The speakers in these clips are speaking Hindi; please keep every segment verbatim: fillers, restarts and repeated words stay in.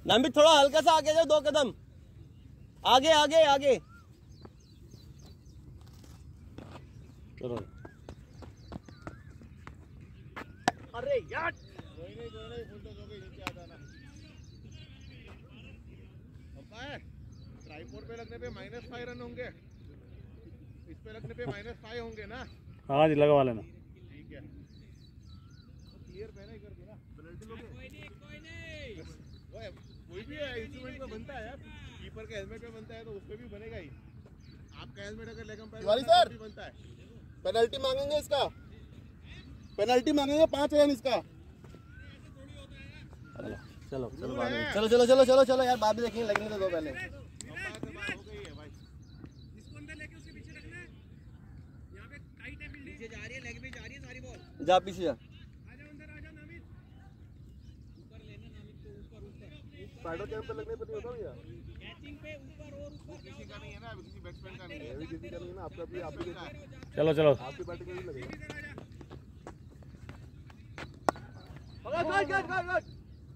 नामित थोड़ा हल्का सा आगे जाओ, दो कदम आगे आगे आगे। चलो अरे यार कोई नहीं कोई नहीं, फुल टॉस हो गई, नीचे आ जाना। अंपायर ट्राइपॉड पे लगने पे माइनस फाइव रन होंगे, इस पे लगने पे माइनस फाइव होंगे ना? हाँ जी, लगवा लेना। ठीक है, क्लियर पहले ही कर दी ना, पेनल्टी लोगे। कोई नहीं कोई नहीं, वो कोई भी इंस्ट्रूमेंट में बनता है यार, कीपर के हेलमेट में बनता है तो उस पे भी बनेगा ही। आपका हेलमेट अगर लेग अंपायर सर बनता है, पेनल्टी मांगेंगे इसका, पेनल्टी मांगेंगे पांच रन इसका। चलो चलो चलो चलो चलो चलो चलो यार, बाद में देखेंगे, लगने तो दो पहले। जा पीछे जा, स्पाइडर कैंप पे लगने पे नहीं होता भैया, कैचिंग पे ऊपर और ऊपर किसी का नहीं है ना, किसी बैट्समैन का नहीं है, अभी किसी का नहीं है ना, आपका भी आपकी देखा है। चलो चलो आपकी बैटिंग में भी लगेगा। गट गट गट गट।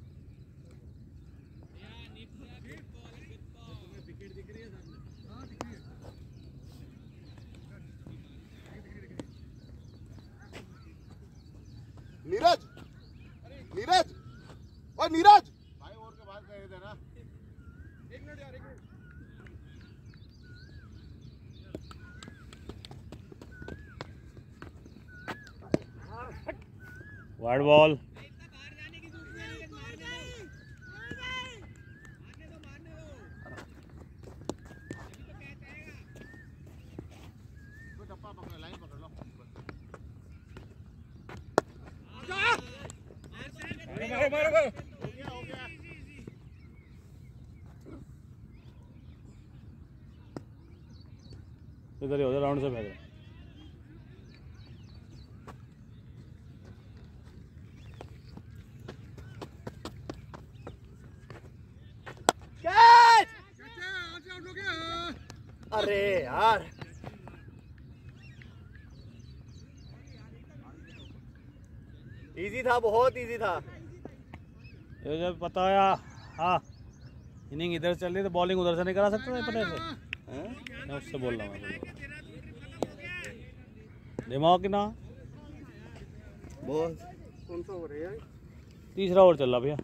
नीरज नीरज और नीरज भाई ओवर के बाद गए थे ना, एक मिनट यार, एक मिनट। Wide ball. डब्बा पकड़, लाइन पकड़ लो। मारो मारो मारो, हो गया हो गया। इधर ही उधर राउंड से फेंक। अरे यार इजी था, बहुत इजी था। ये जब पता है, हाँ इनिंग इधर चल रही तो बॉलिंग उधर से नहीं करा सकता था पता है, मैं उससे बोल रहा हूँ। दिमाग की ना बहुत। कौन सा ओवर है यार? तीसरा ओवर चल रहा भैया।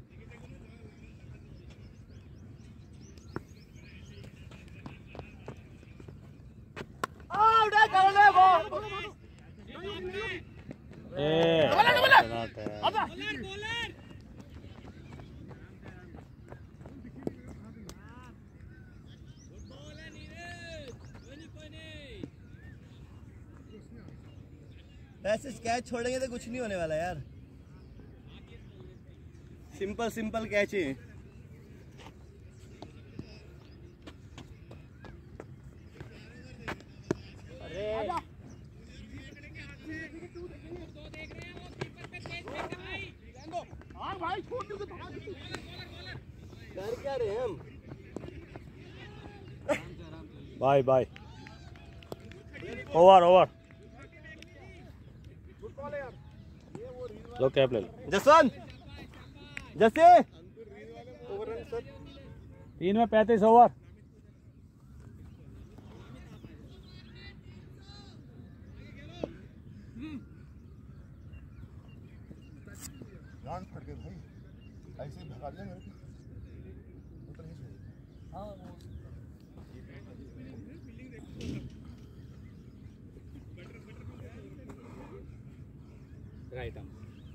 ऐसे कैच छोड़ेंगे तो कुछ नहीं होने वाला यार, सिंपल सिंपल कैच है। कर क्या रहे हम? Bye bye, over over. लो कैप ले लो। जसवंत जैसे तीन में पैंतीस ओवर। जान फट गए भाई, ऐसे ही भगा दिया मेरे को, तो नहीं छोड़। हाँ वो राइट आर्म।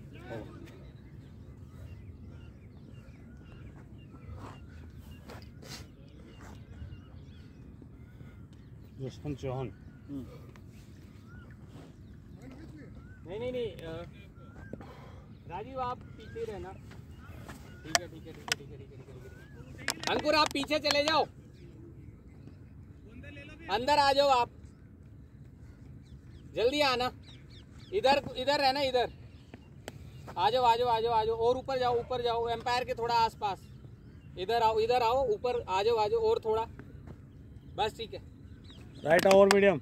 जसवंत चौहान। नहीं नहीं नहीं राजीव आप पीछे रहना। ठीक है ठीक है ठीक है ठीक है ठीक है ठीक है। अंकुर आप पीछे चले जाओ, अंदर आ जाओ, आप जल्दी आना। इधर इधर रहना, इधर आ जाओ आ जाओ आ जाओ आ जाओ, और ऊपर जाओ ऊपर जाओ, एम्पायर के थोड़ा आसपास। इधर आओ इधर आओ, ऊपर आ जाओ आ जाओ, और थोड़ा, बस ठीक है। Right over medium.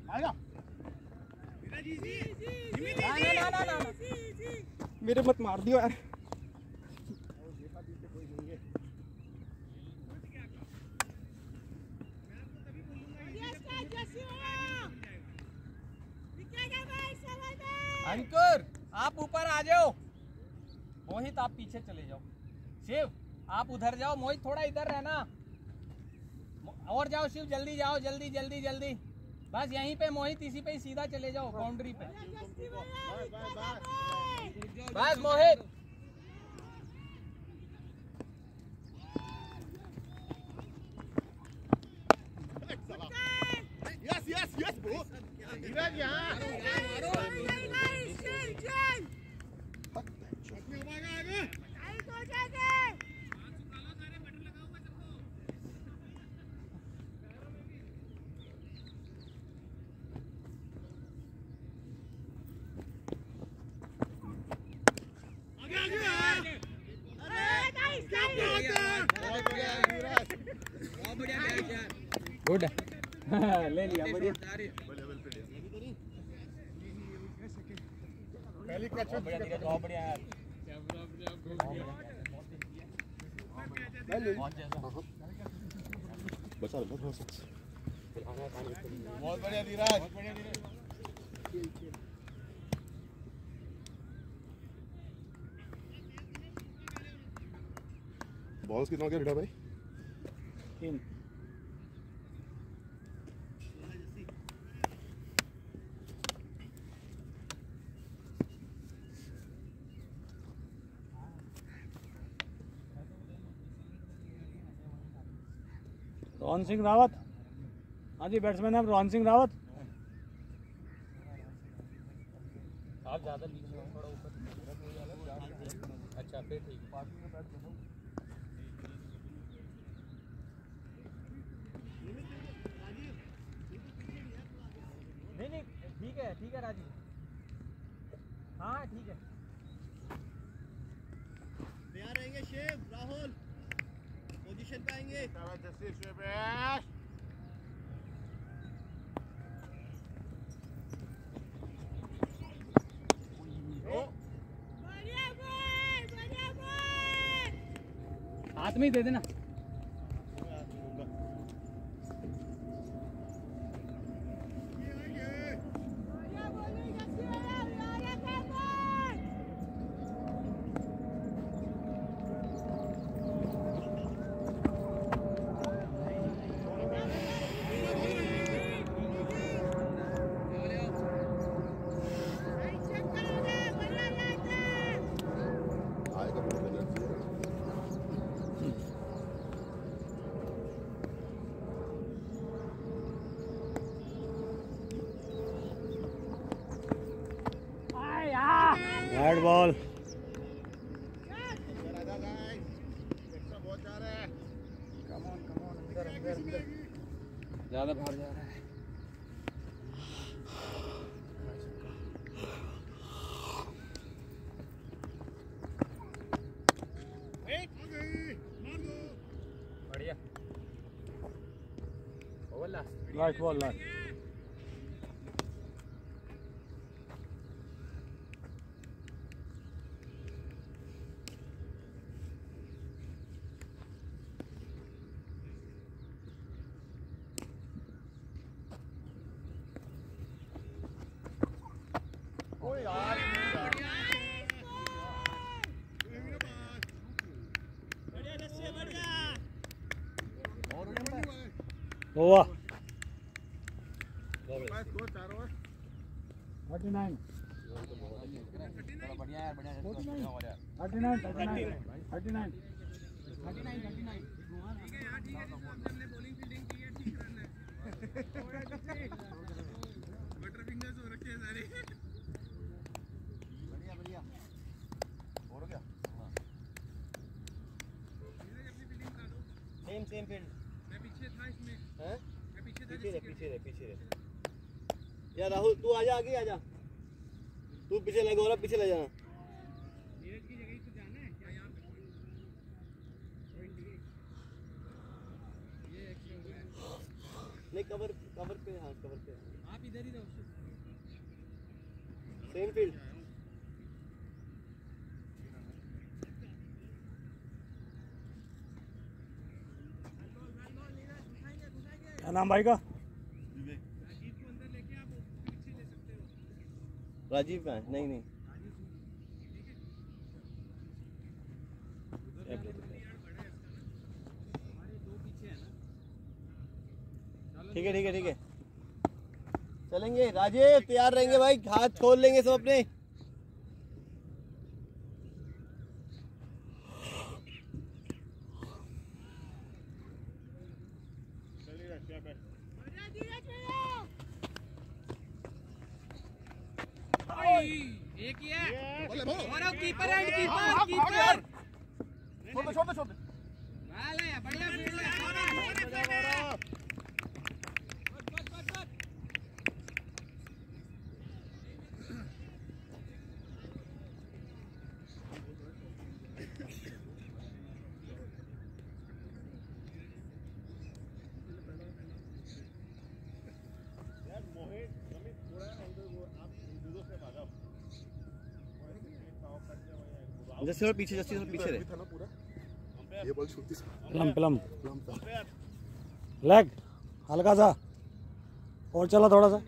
आएगा ना ना ना ना ना मेरे मत मार दियो यार। अंकुर आप ऊपर आ जाओ, मोहित आप पीछे चले जाओ, शिव आप उधर जाओ, मोहित थोड़ा इधर रहना, और जाओ शिव, जल्दी जाओ, जल्दी जल्दी जल्दी, बस यहीं पे मोहित, इसी पे ही सीधा चले जाओ बाउंड्री पे, बस Mohit. Yes yes yes bro Dheeraj यहाँ गुड ले लिया, बढ़िया। पहली कैच में बहुत बढ़िया यार, बहुत बढ़िया धीरज। बॉल्स कितना हो गया भिड़ा भाई? तीन। रोहन सिंह रावत, हाँ जी बैट्समैन है रोहन सिंह रावत। आप ज्यादा नीचे हो, थोड़ा ऊपर, अच्छा फिर ठीक है। नहीं नहीं ठीक है ठीक है राजीव, हाँ ठीक है। तैयार रहेंगे शिव, राहुल पोजीशन पे आएंगे। जैसे शिवेश हाथ में ही दे देना। Bat ball. ज्यादा बाहर जा रहा है। बढ़िया, over last, last ball last. Over thirty nine बढ़िया यार, बढ़िया thirty nine thirty nine thirty nine thirty nine thirty nine. Butter fingers हो रखे हैं सारे। बढ़िया बढ़िया और क्या? Same same field. मैं पीछे था इसमें, हैं? मैं पीछे था। पीछे रह पीछे रह पीछे रह। यार राहुल तू आजा, आगे आजा, तू पीछे लगा और पीछे ले जाना। नीरज की जगह पे जाना है क्या? यहाँ पे ये एक्स्ट्रा हुआ है। नहीं कवर कवर पे हाँ कवर पे आप इधर ही रहो सेम फील्ड क्या नाम भाई का? राजीव का है नहीं नहीं ठीक है ठीक है ठीक है चलेंगे राजीव तैयार रहेंगे भाई हाथ खोल लेंगे सब अपने एक ही है और कीपर एंड कीपर कीपर छोड़ दो छोड़ दो छोड़ दो वाले बढ़िया फील्ड है यार मोहित रमित थोड़ा एंगल वो आप जूडो से भागा जैसे और पीछे जैसे और पीछे रहे था ना पूरा ये बॉल छूटती प्लम प्लम लेग हल्का सा और चला थोड़ा सा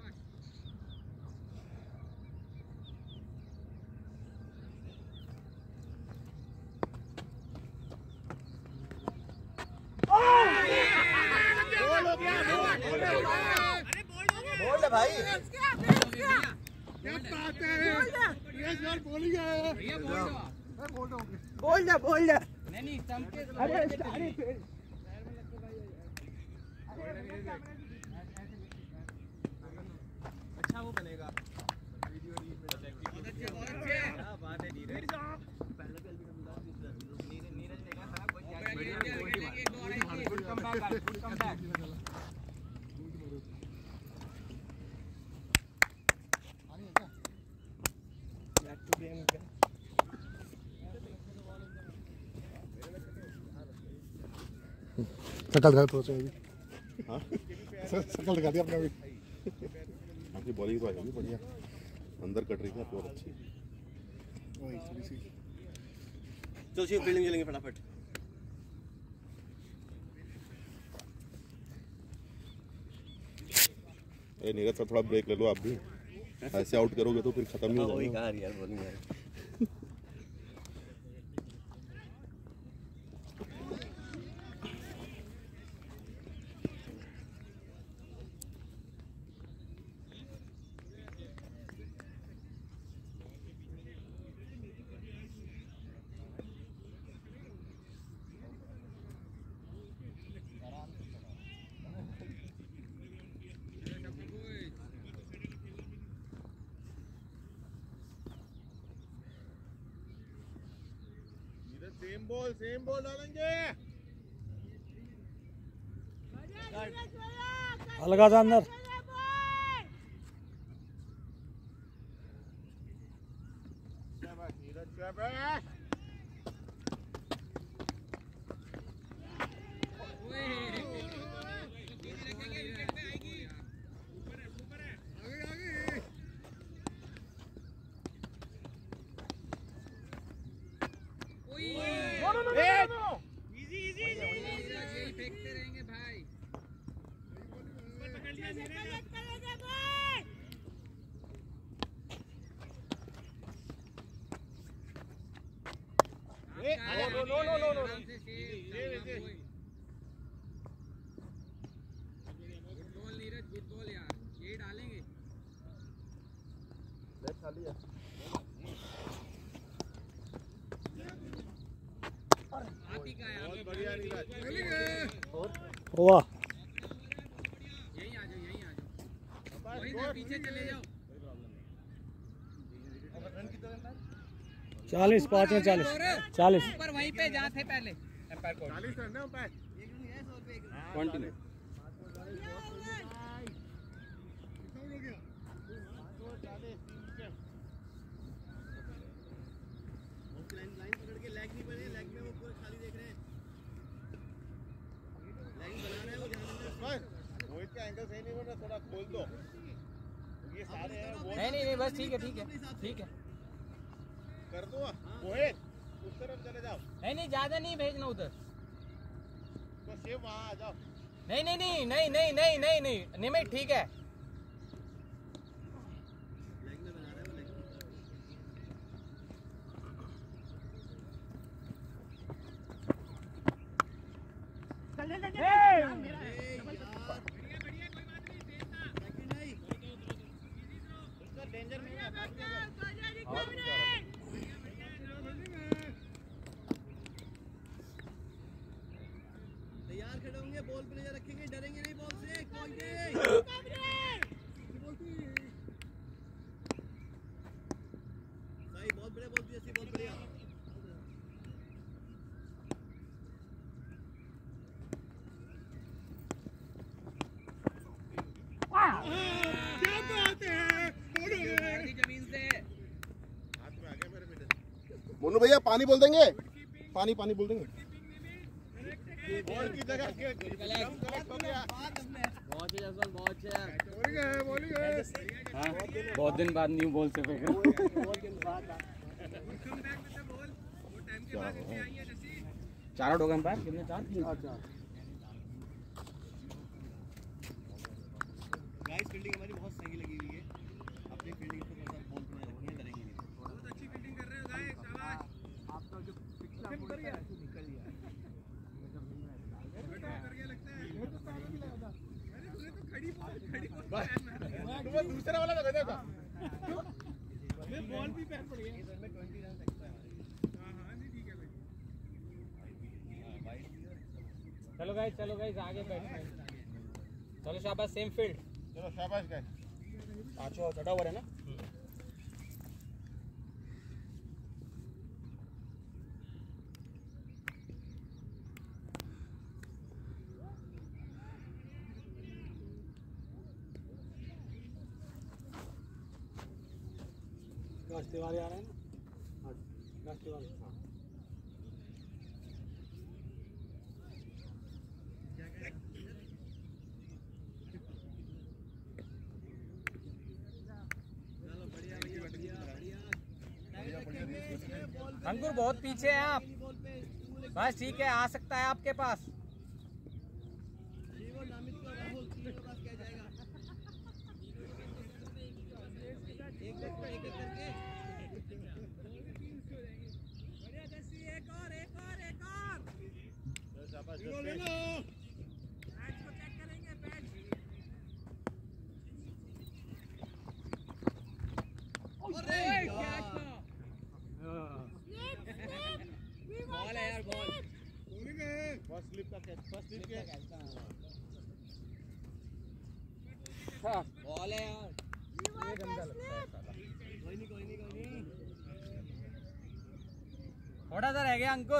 बोल दे भाई बोल जा बोल जा नहीं नहीं स्टंप के अरे अरे अच्छा वो बनेगा वीडियो रील पे क्या बात है नीरज नीरज ने कहा कोई come back come back back to game क्या सकल दिखा तो अभी हाँ सकल दिखा दिया आपने अभी आपकी बॉलिंग तो आई बढ़िया अंदर कट रही है बहुत अच्छी वही थोड़ी सी चलो सी फील्डिंग चलेंगे फटाफट ए नीरज सर थोड़ा ब्रेक ले लो आप भी ऐसे आउट करोगे तो फिर खत्म ही हो वही जाएगा कहा यार बॉलिंग यार सेम बॉल सेम बॉल डालेंगे हल्का सा अंदर शाबाश नीरज शाबाश फेंकते रहेंगे भाई no no no no no good ball Neeraj good ball यार ये डालेंगे खाली है आप ही का है बहुत बढ़िया नीरज वाह यहीं आ जाओ यहीं आ जाओ वहीं ना पीछे चले जाओ चालीस पाँच में चालीस चालीस ऊपर वहीं पे जहाँ थे पहले एम्पायर कोर्ट चालीस रन है अंपायर कंटिन्यू लाइन लाइन पकड़ के लेग नहीं बने लेग में वो पूरा खाली देख रहे हैं लाइन बना रहे हैं वो जहाँ एंगल सही नहीं बन रहा, थोड़ा खोल दो। ये सारे हैं वो नहीं नहीं नहीं बस ठीक है ठीक है ठीक है। कर दो मोहित, उस तरफ चले जाओ। नहीं नहीं ज्यादा नहीं भेजना उधर। तो सेव वहाँ आ जाओ। नहीं नहीं नहीं नहीं नहीं नहीं नहीं नहीं निमित ठीक है। डेंजर नहीं है। तैयार खड़े होंगे, बॉल पे नजर रखेंगे, डरेंगे नहीं बॉल से। कोई नहीं भाई, बहुत बड़े बॉल भी ऐसी बॉल बढ़िया। मोनू भैया पानी बोल देंगे, पानी पानी बोल देंगे। बॉल की जगह के कलेक्ट हो गया। बहुत ही जसवंत बहुत अच्छा। बॉलिंग है, बॉलिंग है। हाँ बहुत दिन बाद न्यू बॉल से फेंक रहा। चार आउट हो गए अंपायर कितने? चार चार। गाइस फील्डिंग हमारी बहुत सही लगी हुई है। अपनी फील्डिंग पे थोड़ा बॉल पे नहीं डरेंगे नहीं। बहुत अच्छी फील्डिंग कर रहे हो गाइस, शाबाश। आपका जो पिछला बॉल है निकल गया। कर गया लगता है। ये तो सारा नहीं लगा था। अरे तूने तो खड़ी बॉल खड़ी बॉल तुम्हें दूसरा वाला लगा था। मैं बॉल भी पैर पड़ गया। इधर में बीस रन एक्स्ट्रा है। हां हां नहीं ठीक है भाई। चलो गाइस चलो गाइस आगे बैठो। चलो शाबाश सेम फील्ड। चलो शाबाश गाइस। पांचवा चढ़ा हुआ है ना। रास्ते वाले आ रहे हैं ना। हाँ रास्ते वाले। हाँ अंकुर बहुत पीछे हैं आप। बस ठीक है, आ सकता है आपके पास। बॉल है यार बॉल। फर्स्ट स्लिप का कैच, फर्स्ट स्लिप के हाँ बॉल है यार। ये गंदा लगता है साला। कोई नहीं कोई नहीं कोई नहीं। थोड़ा सा रह गया अंकुर।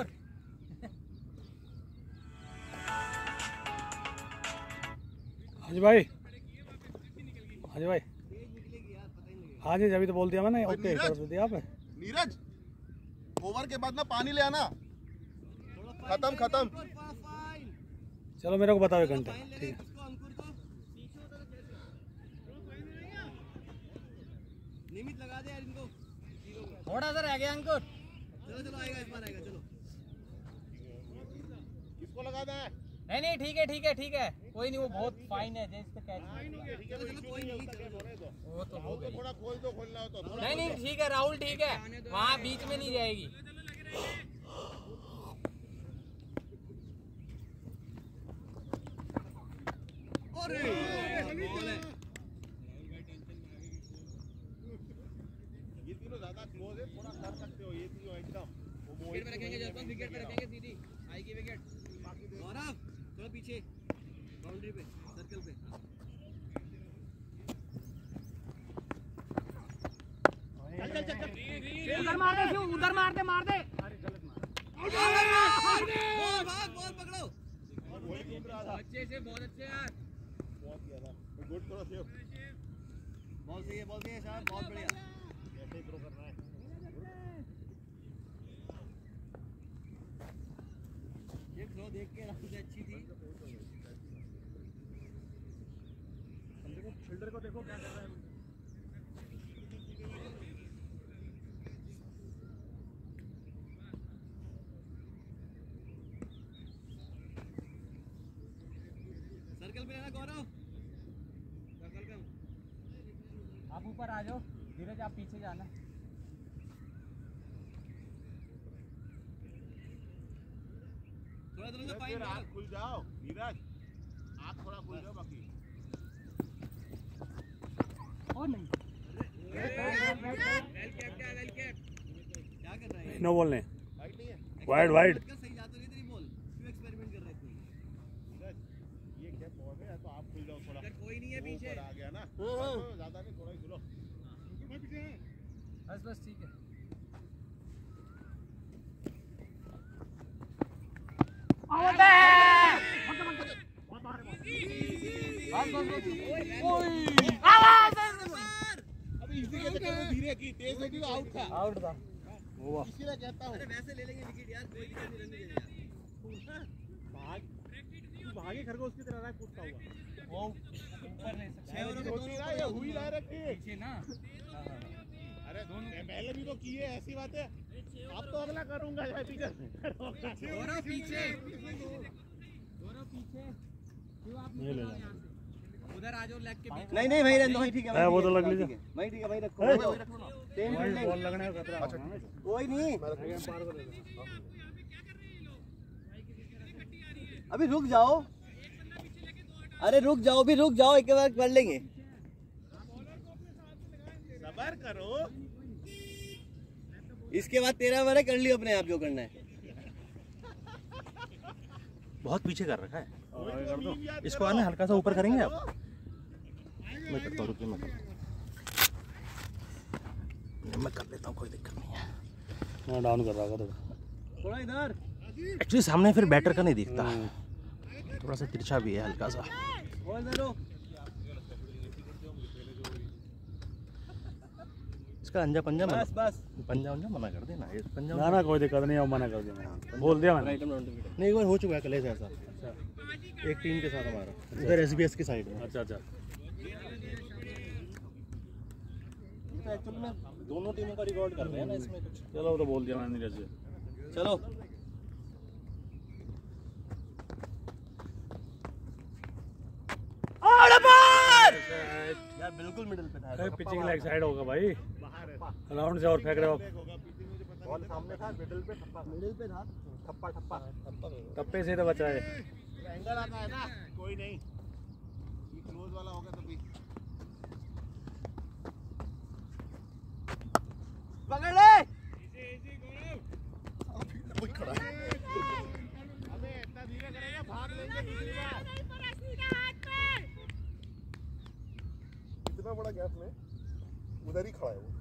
हाजी भाई, हाजी भाई, हाँ जी अभी तो बोल दिया मैंने। ओके कर दिया आपने। नीरज ओवर के बाद ना पानी ले आना। खत्म खत्म। चलो मेरे को बताओ एक घंटे। ठीक है निमित लगा दे यार इनको। थोड़ा सा रह गया अंकुर। चलो चलो आएगा इस बार आएगा। चलो किसको लगाना है? नहीं नहीं ठीक है ठीक है ठीक है कोई नहीं। वो बहुत फाइन है जिस पे कैच। कोई नहीं वो तो हो गई। थोड़ा खोल दो, खोलना हो तो। नहीं नहीं ठीक है राहुल ठीक है। वहाँ बीच में नहीं जाएगी। अरे ये तीनों ज्यादा क्लोज है, थोड़ा कर सकते हो ये तीनों एकदम। विकेट पे रखेंगे जसवंत, विकेट पे रखेंगे सीधी आएगी विकेट। गौरव थोड़ा पीछे बाउंड्री पे सर्कल पे। चल चल चल उधर मार दे शिव, उधर मार दे मार दे। बॉल भाग बॉल पकड़ो। अच्छे से बहुत अच्छे यार। बहुत किया था। Good throw save. बॉल सही है बॉल सही है साहब बहुत बढ़िया। ऐसे ही थ्रो करना है। ये थ्रो देख के राहुल से अच्छी थी। फील्डर को देखो क्या कर रहा है। सर्कल पे रहना गौरव, सर्कल पे। आप ऊपर आ जाओ, धीरज आप पीछे जाना। थोड़ा थोड़ा फिर पाइन आँख खुल जाओ नीरज, आँख थोड़ा खुल जाओ बाकी। और नहीं वेल कैप क्या वेल कैप क्या कर रहा है? नो बॉल नहीं, फाइट नहीं है वाइड वाइड। सही जाता नहीं तेरी बॉल, क्यों एक्सपेरिमेंट कर रहा है तू? नीरज, ये क्या बॉल है, तो आप खुल जाओ थोड़ा। अगर कोई नहीं है वो पीछे ऊपर आ गया ना, तो ज्यादा नहीं, थोड़ा ही खुलो। बस बस ठीक है। अभी इसी के चक्कर में धीरे की, तेज लगी तो आउट था। आउट था। इसीलिए कहता हूँ अरे वैसे ले लेंगे विकेट यार, कोई दिक्कत नहीं, रहने देना यार। भाग, तू भागे खरगोश की तरह रहा है कूदता हुआ। वो ऊपर ले सकते छह ओवरों में होती दोनों ना, ये हुई डायरेक्ट ही। पीछे ना। अरे पहले भी तो किए, ऐसी बात है। अब तो अगला करूंगा चाहे पीछे गौरव पीछे, गौरव पीछे। क्यों आप ये ले निकल आओ जा। यहाँ से? उधर आ जाओ लेग के बीच। नहीं नहीं भाई रहने दो भाई, ठीक है है, वो तो लग लीजिए। भाई, ठीक है भाई, रखो है। वही रखो ना। सेम फील्डिंग, बॉल लगने का खतरा है ना। कोई नहीं। अभी रुक जाओ, अरे रुक जाओ, भी रुक जाओ, एक बार कर लेंगे। सबर करो। इसके बाद तेरह ओवर है, कर लियो अपने आप जो करना है। बहुत पीछे कर रखा है तो इसको, आने हल्का सा ऊपर करेंगे आप। मैं करता हूँ, रुकिए मैं करता हूँ। मैं कर लेता हूँ, कोई दिक्कत नहीं है। मैं डाउन कर रहा था थोड़ा। थोड़ा इधर। एक्चुअली सामने फिर बैटर का नहीं दिखता, थोड़ा सा तिरछा भी है हल्का सा। बॉल दे। इसका अंजा पंजा मना, बस बस। पंजा उंजा मना कर देना, ये पंजा ना ना कोई दिक्कत नहीं, अब मना कर दिया मैंने, बोल दिया मैंने। नहीं, एक बार हो चुका है कलेश ऐसा, एक टीम के साथ हमारा, इधर एसबीएस की साइड में। अच्छा अच्छा। तो एक्चुअली में दोनों टीमों का रिकॉर्ड कर रहे हैं ना इसमें कुछ। चलो वो तो बोल दिया मैंने जैसे। चलो यार बिल्कुल मिडिल पे था, पिचिंग लेग साइड होगा भाई, राउंड से और फेंक रहे हो। बॉल सामने था, मिडिल पे ठप्पा, मिडिल पे था। ठप्पा ठप्पा टप्पे से तो बचा है। एंगल आता है ना, कोई नहीं, ये क्लोज वाला होगा तो भी पकड़ ले। हमें इतना धीरे करेगा, भाग लेंगे दूसरी बार। इतना बड़ा गैप में उधर ही खड़ा है वो।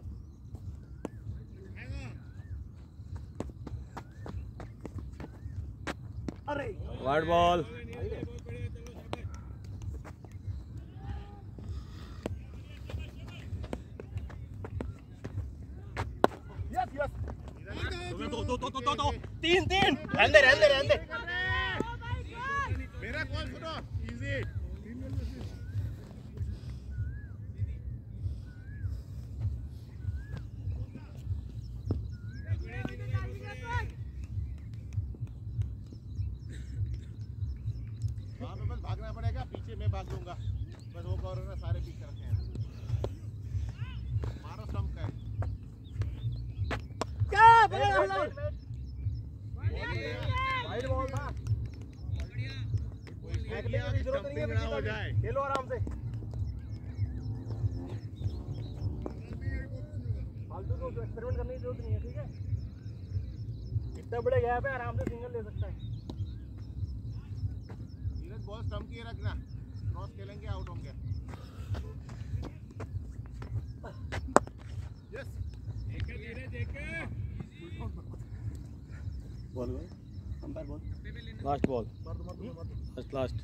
अरे वाइड बॉल। यस यस, दो दो दो दो दो दो तीन तीन, रहने दे रहने दे रहने दे। मेरा कॉल सुनो, इजी। वहाँ पे बस भागना पड़ेगा, पीछे मैं भाग लूंगा, बस वो कॉर्नर में सारे पीछे रखे हैं। मारो स्टंप का है। क्या बड़ा हल्ला। वाइड बॉल था, फेंक लिया कि स्टंपिंग ना हो जाए। खेलो आराम से, फालतू को एक्सपेरिमेंट करने की जरूरत नहीं है, ठीक है। इतना बड़े गैप है, आराम से सिंगल ले सकता है। नीरज बॉल स्टंप किए रखना, क्रॉस खेलेंगे आउट होंगे। Yes, ball umpire ball. Last ball, last last.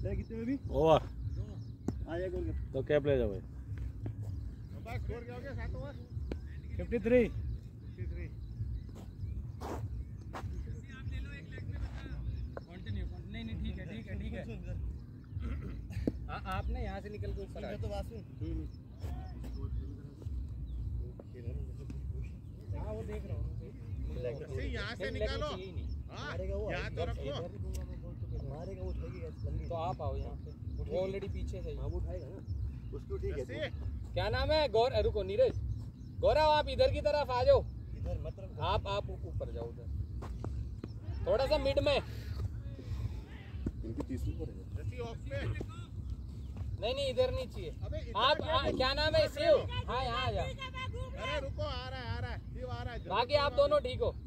है कितने में भी ओवर आ जाए गोल कीपर। तो क्या प्ले जाओ भाई बस स्कोर क्या हो गया सात ओवर फिफ्टी थ्री कंटिन्यू नहीं नहीं ठीक है ठीक है ठीक है आपने यहाँ से निकल के ऊपर आ तो बात सुन हाँ वो देख रहा हूँ यहाँ से निकालो हाँ यहाँ तो रखो मारेगा वो उठाएगी तो आप आओ यहाँ पे वो ऑलरेडी पीछे है वो उठाएगा ना उसको ठीक है ऐसे क्या नाम है गौर रुको नीरज गौरव आप इधर की तरफ आ जाओ इधर मतलब आप आप ऊपर जाओ उधर थोड़ा सा मिड में इनकी तीसरी पर है रसी ऑफ पे नहीं नहीं इधर नहीं चाहिए अबे इधर आप क्या आ, क्या नाम है शिव हाँ यहाँ आ जाओ अरे रुको आ रहा है आ रहा है शिव आ रहा है बाकी आप दोनों ठीक हो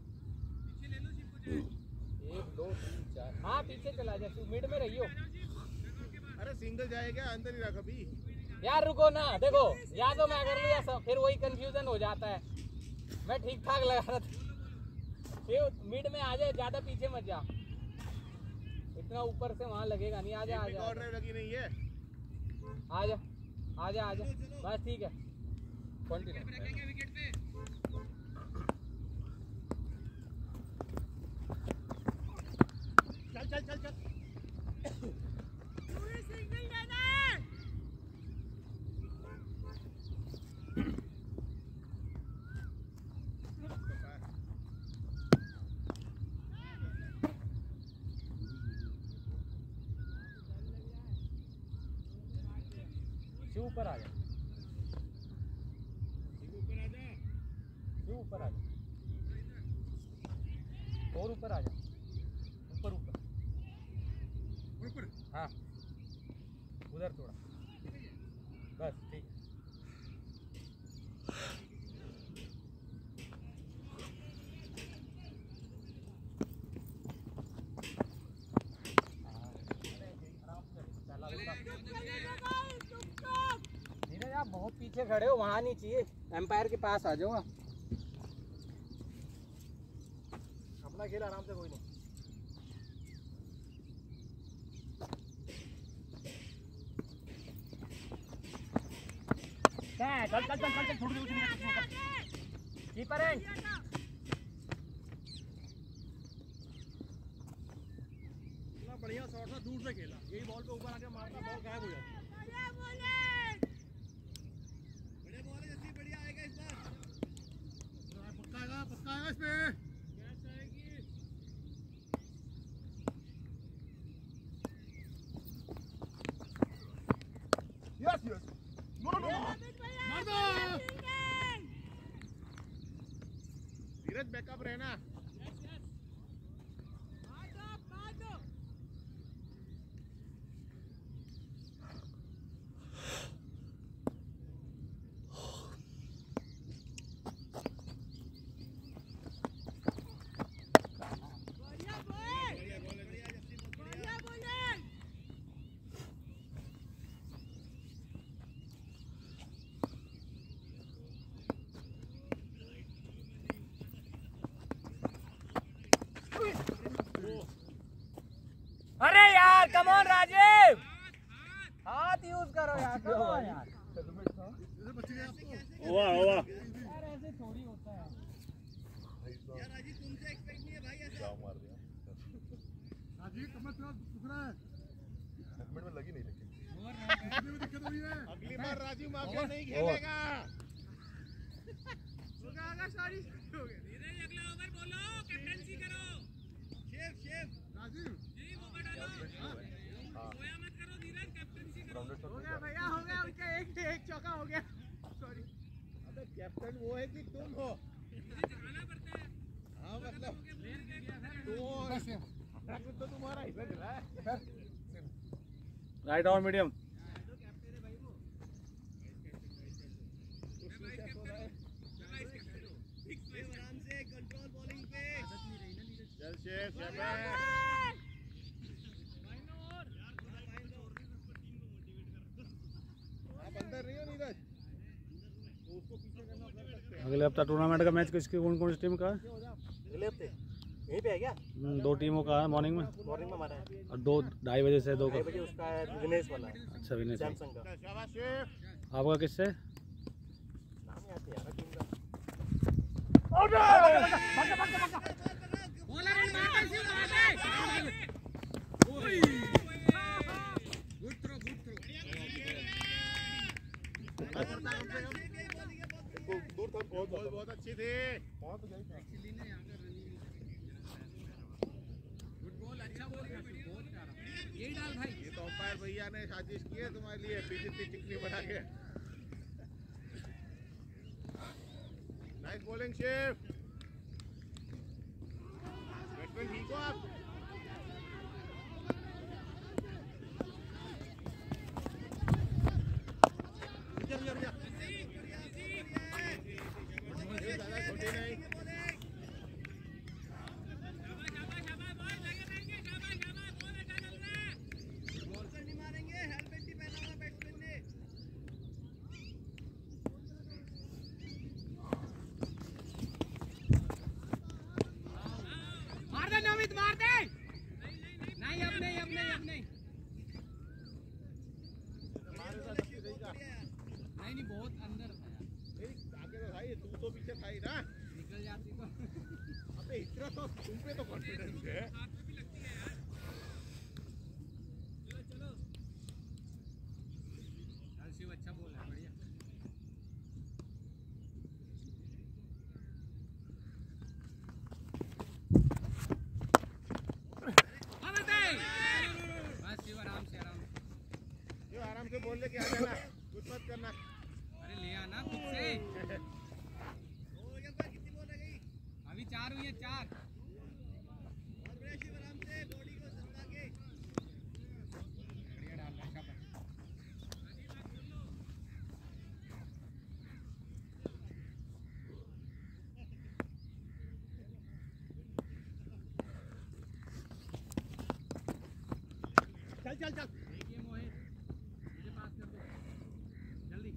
एक दो तीन चार हाँ पीछे चला जा शिव मिड में रहियो अरे सिंगल जाएगा अंदर ही रख अभी यार रुको ना देखो या तो मैं कर लूँ या सब फिर वही कंफ्यूजन हो जाता है मैं ठीक ठाक लगा रहा था शिव मिड में आ जाए ज्यादा पीछे मत जा इतना ऊपर से वहाँ लगेगा नहीं आ जा आ जा ड्राइव लगी नहीं है आ जा आ जा आ जा बस ठीक है कंटिन्यू चल चल चल चल शिव ऊपर आ जा शिव ऊपर आ जा और ऊपर आ जा ऊपर ऊपर ऊपर हाँ उधर थोड़ा बस ठीक नीरज आप बहुत पीछे खड़े हो वहाँ नहीं चाहिए एम्पायर के पास आ जाओ अपना खेल आराम से कोई नहीं चल चल चल चल चल छोड़ दो कीपर एंड इतना बढ़िया शॉट था दूर से खेला यही बॉल पे ऊपर आके मारना बॉल गायब हो जाता बढ़िया बॉल है जैसी बढ़िया आएगा इस बार पक्का आएगा पक्का आएगा इसमें कैच आएगी yes yes no no no मार दो धीरज बैकअप रहना अरे यार कम ऑन राजीव हाथ यूज करो यार कम ऑन यार ओवर ओवर यार ऐसे थोड़ी होता है यार राजीव तुमसे एक्सपेक्ट नहीं है भाई ऐसा मार दिया राजीव कमर थोड़ा दुख रहा है हेलमेट में लगी नहीं लेकिन दिक्कत हुई है अगली बार राजीव माफिया नहीं खेलेगा होगा आगा सारी हो गया धीरे अगला ओवर बोलो कैप्टनसी करो chef chef Rajiv ji over डालो सोया मत करो धीरे कैप्टनसी करो हो गया भैया हो गया उनका एक एक चौका हो गया सॉरी अबे कैप्टन वो है कि तुम हो दिखाना पड़ता है हां मतलब तो तो तुम्हारा ही लग रहा है राइट और मीडियम कंट्रोल बॉलिंग पे चल शेफ शेफ आप अंदर नहीं हो नीरज तो उसको पीछे करना कर सकते हैं अगले हफ्ता टूर्नामेंट का मैच किसकी कौन कौन सी टीम का है अगले हफ्ते यही यहीं पे है क्या? दो टीमों का है मॉर्निंग में मॉर्निंग में हमारा है, और दो ढाई बजे से दो का। ढाई बजे उसका है, विनेश वाला है, अच्छा विनेश, सैमसंग का। आपका किससे? नाम याद नहीं आ रहा टीम का। दूर था, बहुत बहुत अच्छी थी। ये तो अंपायर भैया ने साजिश की है तुम्हारे लिए, पीछे चिकनी बना के। नाइस बॉलिंग शिव, बैट्समैन ठीक हो आप? छोटी नहीं, मार दे नमित, मार दे। नहीं अब नहीं, अब नहीं, अब नहीं, नहीं नहीं बहुत अंदर था यार। आगे तो भाई तू तो पीछे था ही ना, निकल जाती तो। अबे इतना तो तुम पे तो कॉन्फिडेंस है। शिव अच्छा बोल रहा है, बढ़िया। बस शिव आराम से, आराम से। ये आराम से बोल ले कि आ जाना, कुछ मत करना। अरे ले आना खुद से। अभी चार हुई है, चार। बढ़िया डाल रहा है, शाबाश। चल चल चल, देखिए मोहित, मुझे पास कर दो जल्दी।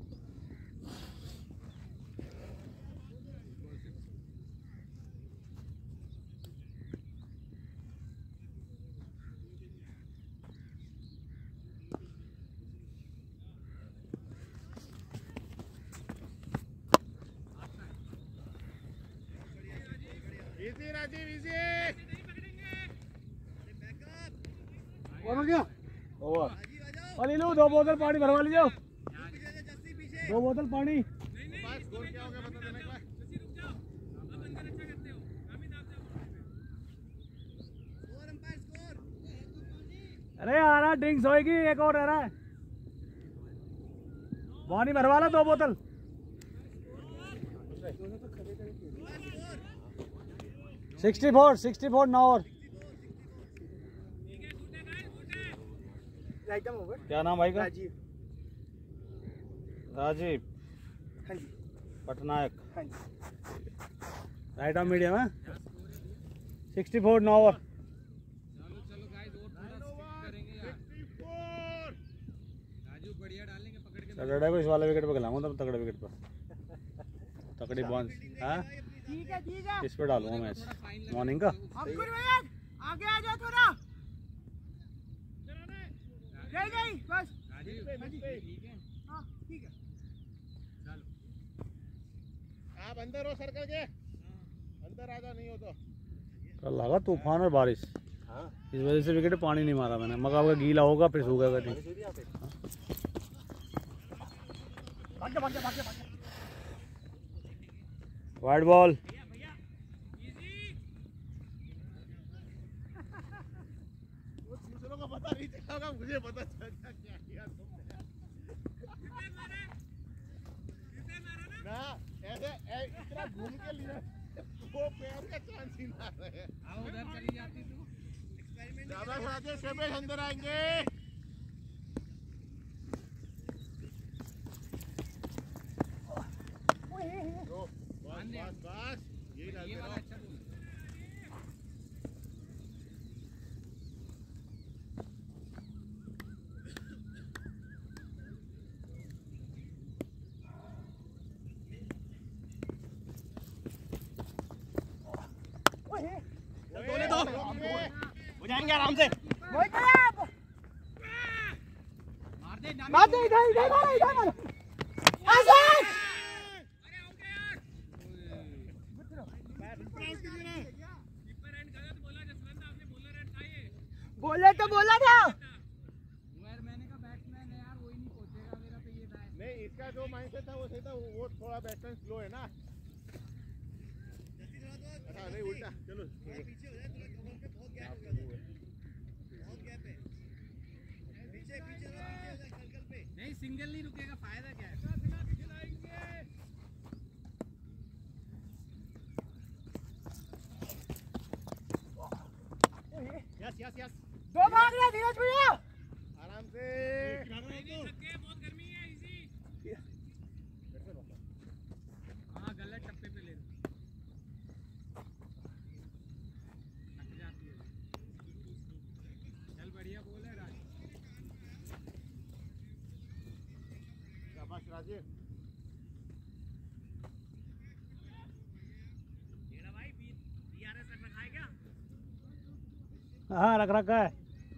Easy Rajiv easy. ओवर। पानी लो, दो बोतल पानी भरवा लीजिए, दो बोतल पानी। बस स्कोर क्या हो गया बता देना एक बार। अरे आ रहा ड्रिंक्स होएगी, एक और रह रहा है। पानी भरवा ला दो बोतल। सिक्सटी फोर सिक्सटी फोर नौ और क्या नाम भाई का? राजीव। राजीव हाँ जी, पटनायक। हाँ जी। राइट ऑफ मीडियम है। सिक्सटी फोर नौ और चलो चलो गाइस, और थोड़ा स्किप करेंगे यार। राजू बढ़िया डालेंगे, पकड़ के। सैटरडे को इस वाले विकेट पे खिलाऊंगा, तब तगड़े विकेट पर तकड़ी बॉन्स। हाँ ठीक है ठीक है। इस पे डालूंगा मैच मॉर्निंग का। अंकुर भैया आगे आ जाओ थोड़ा। नहीं नहीं बस। राजीव ठीक है, हाँ ठीक है। चलो आप अंदर हो सर्कल के अंदर, आजा नहीं हो तो। कल लगा तूफान और बारिश, हाँ, इस वजह से विकेट पानी नहीं मारा मैंने। मगर आपका गीला होगा फिर सूखेगा नहीं। जो भी आप एक- वाइड बॉल। वो दूसरों को पता नहीं चला होगा, मुझे पता चल गया क्या किया तुमने। ना ऐसे ऐ- इतना घूम के लिए वो पैर का चांस ही ना रहे। आओ उधर चली जाती तू। शाबाश राजेश, शेबेश अंदर आएंगे। दो, बस बस बस यही डालते ये वाला रहो। अच्छा बोल। करेंगे आराम से। वही तो है। मार दे इधर इधर मारो इधर मारो आजाद बोले तो बोला था नहीं, इसका जो माइंडसेट था वो सही था, वो थोड़ा बैट्समैन स्लो है ना। अच्छा नहीं उल्टा, चलो नहीं सिंगल नहीं रुकेगा, फायदा क्या है। यस यस यस दो भाग रहे धीरज भैया आराम से। बहुत गर्मी है, इजी। हाँ गलत टप्पे पे ले लो, थक जाती है। चल बढ़िया बोल है राज। शाबाश राजीव। हाँ रख रखा है।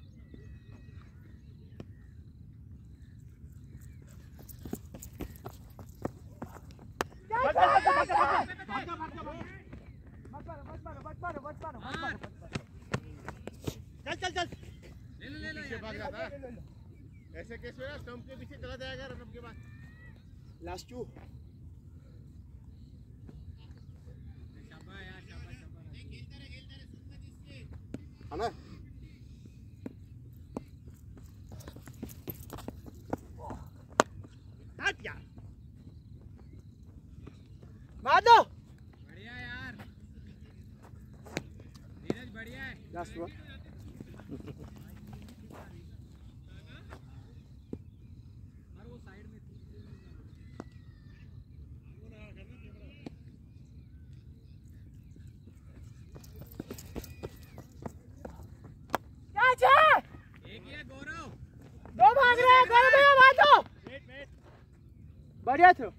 चल चल चल पीछे भाग रहा था। ऐसे केस में स्टंप के पीछे चला जाएगा रन के बाद। लास्ट टू शाबाश यार, शाबाश शाबाश। है ना। हट यार, मार दो बढ़िया यार धीरज, बढ़िया है। लास्ट वन और वो साइड में थी। क्या छे एक ही है गौरव। दो भाग रहे हैं गौरव भैया मार दो बढ़िया थ्रो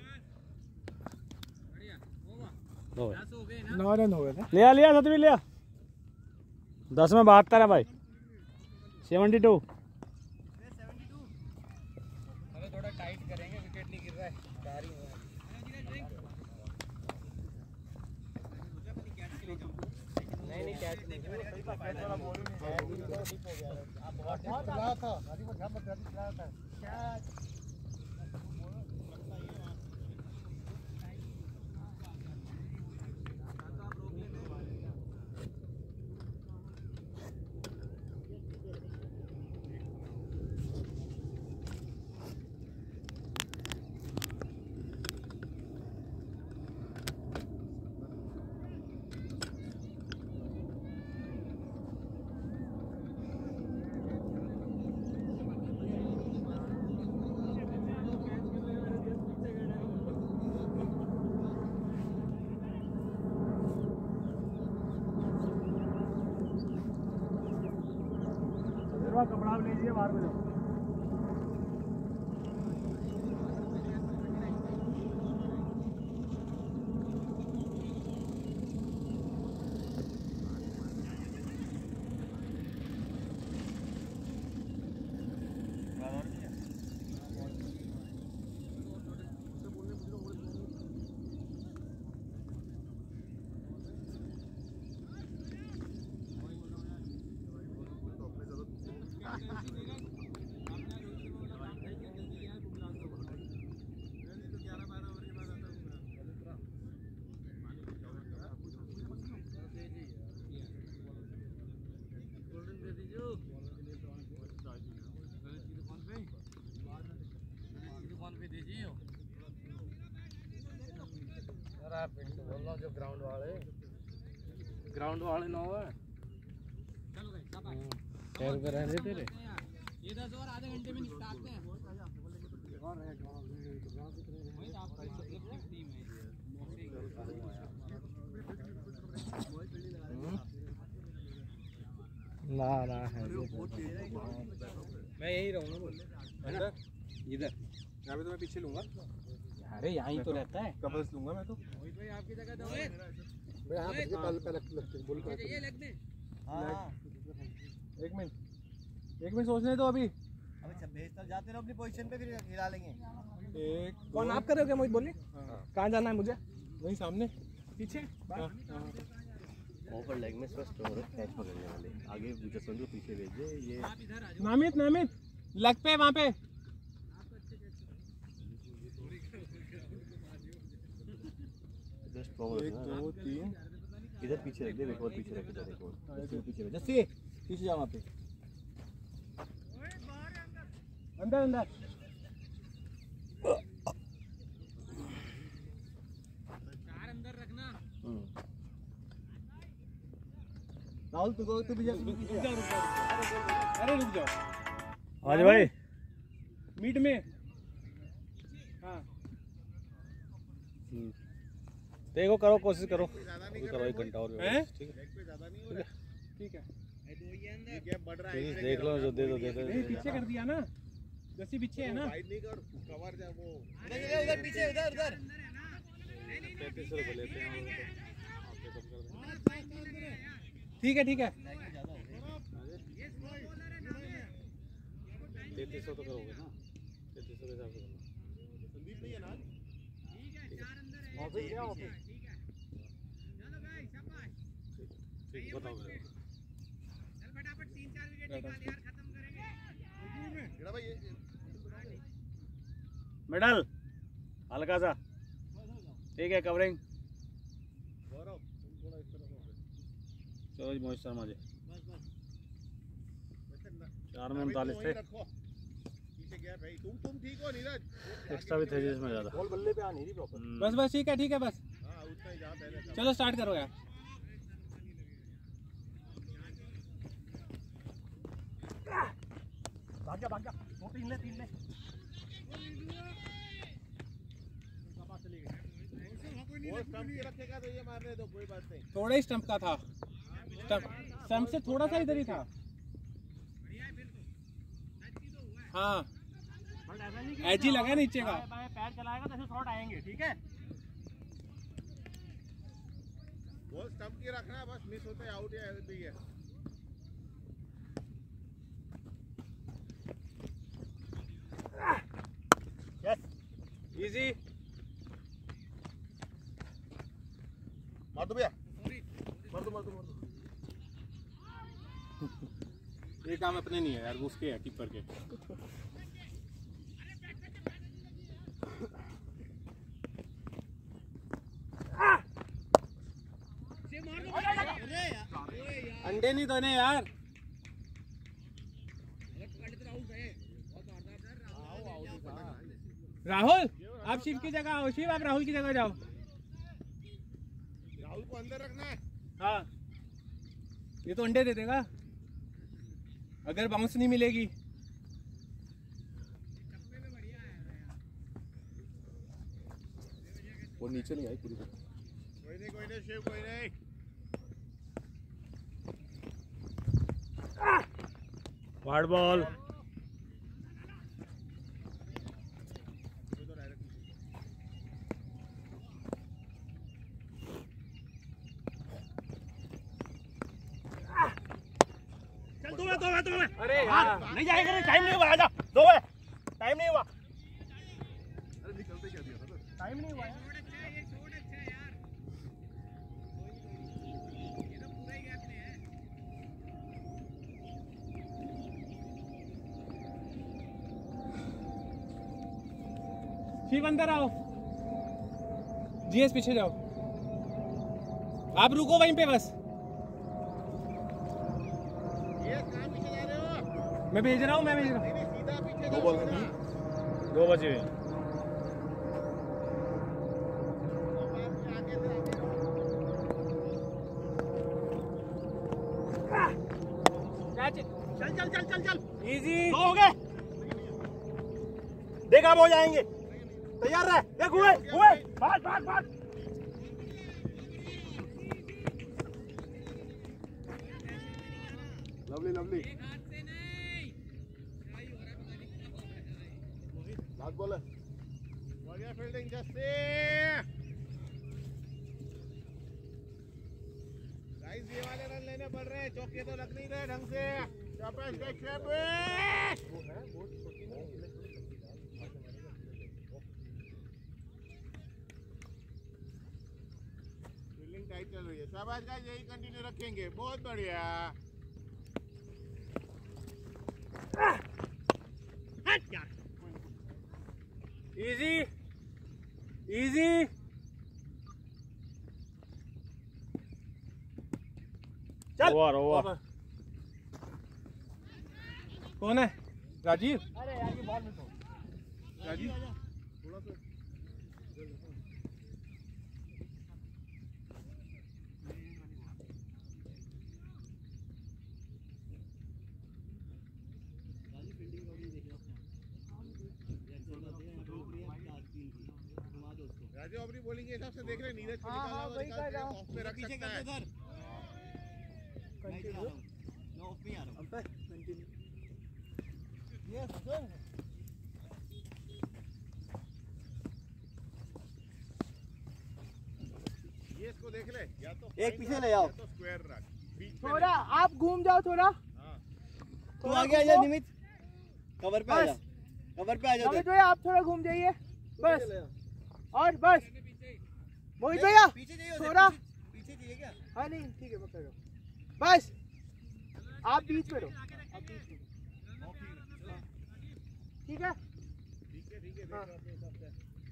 बढ़िया होगा। दो दस हो गए ना। नौ रन हो गए थे लिया लिया सतवीर लिया। दस में बहत्तर है भाई। Seventy two. अबे थोड़ा टाइट करेंगे, विकेट नहीं गिर रहा है। चार ही हुआ है। नहीं नहीं कैच नहीं कपड़ा ले लीजिए बाहर में जाओ। बोल रहा हूँ जो ग्राउंड वाले ग्राउंड वाले ना हो। चलो भाई पैर पे रहने तेरे। ये दस और आधे घंटे में निपटाते हैं। वही तो आपका टीम है। ना ना है मैं यही रहूँगा बोल इधर यहाँ पे तो मैं पीछे लूंगा। अरे यहाँ ही तो रहता है। कबल्स लूंगा मैं तो। भाई आपकी जगह दो मैं यहाँ पे पहले पहले बोल ये लगने। हाँ एक मिनट एक मिनट सोचने दो अभी। अबे जब भेज तब जाते रहो अपनी पोजीशन पे, फिर खिला लेंगे। एक कौन आप कर रहे हो क्या? मोहित बोलिए। कहाँ जाना है मुझे? वहीं सामने पीछे। हाँ, हाँ। ओवर लेग में स्वस्थ हो रहे कैच पकड़ने वाले, आगे जसवंत को पीछे भेज दे। ये नामित नामित लेग पे वहाँ पे। जस्ट फॉरवर्ड एक दो तीन। इधर पीछे रख दे, एक और पीछे रख दे, एक और पीछे भेज। जस्सी पीछे जाओ वहाँ पे। अंदर अंदर। चार अंदर रखना। राहुल तू को तू भी जा। अरे रुक जाओ। आज भाई मिड में। हाँ देखो, करो कोशिश करो, करो एक घंटा और। हैं? ठीक है ठीक है। ये गैप बढ़ रहा है। प्लीज देख लो, जो दे दो दे दो। नहीं पीछे कर दिया ना, जैसे पीछे है ना। वाइड नहीं कर, कवर जा वो। उधर उधर पीछे उधर उधर। पैंतीस सौ रुपये लेते हैं। ठीक है ठीक है। तैंतीस सौ तो करोगे ना? तैंतीस सौ के हिसाब से करना। संदीप नहीं है ना? ठीक, बताओ मेरे को। जेड़ा भाई ये मेडल हल्का सा, ठीक है। कवरिंग गौरव तुम थोड़ा इस तरफ हो। चलो जी, मोहित शर्मा जी वैसे ना चार में उनतालीस थे। रखो पीछे गैप है। तुम तुम ठीक हो नीरज? एक्स्ट्रा भी थे जिसमें ज़्यादा। बॉल बल्ले पे आ नहीं रही प्रॉपर। हम्म। बस बस ठीक है ठीक है बस। हाँ उतना ही जहाँ पहले था। चलो स्टार्ट करो यार। भाग जा भाग जा, दो तीन ले तीन ले। वो स्टंप के रखेगा तो ये मारने दो, कोई बात नहीं। थोड़ा ही स्टंप का था। स्टंप स्टंप से थोड़ा सा इधर ही था। हाँ एज ही लगा नीचे का। पैर चलाएगा तो ऐसे शॉट आएंगे, ठीक है। वो स्टंप के रखना है, बस मिस होते आउट या भी है। इजी। मार दो भैया, मार दो मार दो मार दो। ये काम अपने नहीं है यार, वो उसके है कीपर के। अंडे नहीं दोने यार। राहुल आप शिव की जगह आओ। शिव आप राहुल की जगह जाओ। राहुल को अंदर रखना है। हाँ ये तो अंडे दे देगा अगर बाउंस नहीं मिलेगी। वो नीचे नहीं आई पूरी तरह। कोई नहीं कोई नहीं शिव, कोई नहीं। Wide ball. चल दो है दो है दो है। अरे यार नहीं जाएगा, टाइम नहीं हुआ, आजा दो है, टाइम नहीं हुआ। अरे निकलते क्या दिया था? टाइम नहीं हुआ। शिव अंदर आओ। जीएस पीछे जाओ। आप रुको वहीं पे बस। ये कहाँ पीछे जा रहे हो? मैं भेज रहा हूँ मैं भेज रहा हूँ। नहीं नहीं, सीधा पीछे दो जाओ, बॉल सीधा। दो बचे हुए हैं। अब आगे से आगे रहो। चल चल चल चल चल। इजी। दो हो गए, देख अब हो जाएंगे। तैयार रहे, देख हुए हुए। भाग भाग भाग। Lovely lovely. लास्ट बॉल है। बढ़िया फील्डिंग जस्सी। गाइस ये वाले रन लेने पड़ रहे हैं, चौके तो लग नहीं रहे ढंग से। शाबाश गाइस शाबाश फील्डिंग टाइट चल रही है शाबाश गाइस यही कंटिन्यू रखेंगे बहुत बढ़िया इजी इजी ओवर ओवर कौन है राजीव अरे यार ये बॉल में तो राजीव थोड़ा सा राजीव अपनी बॉलिंग के हिसाब से देख रहे हैं नीरज को हाँ, निकाला हाँ, हुआ वही निकाल कर के रहा हूँ। ऑफ पे रख सकता है कंटिन्यू मैं ऑफ में आ रहा हूँ अंपायर कंटिन्यू यस सर ये इसको देख ले या तो एक fine पीछे रख, ले आओ। या तो स्क्वायर रख बीच में थोड़ा आप घूम जाओ थोड़ा हाँ तू आगे आ जा निमित कवर पे आ जा कवर पे आ जा मोहित भैया आप थोड़ा घूम जाइए बस और बस मोहित भैया पीछे चाहिए थोड़ा पीछे चाहिए क्या हाँ नहीं ठीक है पकड़ लो बस आप बीच में रहो आप बीच में ठीक है ठीक है ठीक है देख लो अपने हिसाब से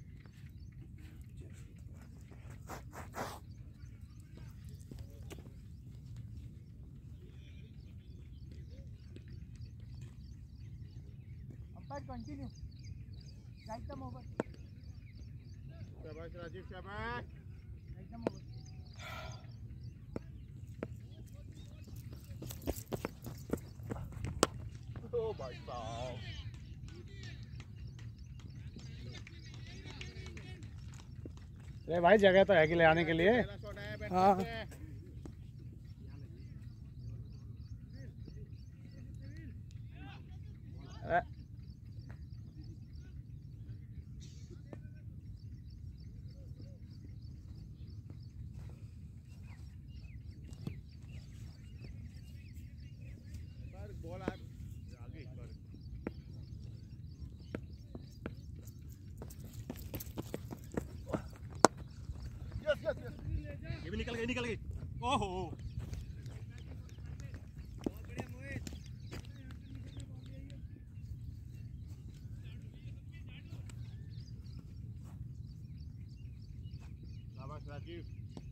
अंपायर कंटिन्यू राइट दम ओवर शाबाश राजीव शाबाश राइट दम ओवर ओ भाई साहब अरे भाई जगह तो है कि ले आने के लिए पहला शॉट आया बैट हाँ। से अरे, पर बॉल आ आगे पर यस यस यस ये भी निकल गई निकल गई ओहो शाबाश राजीव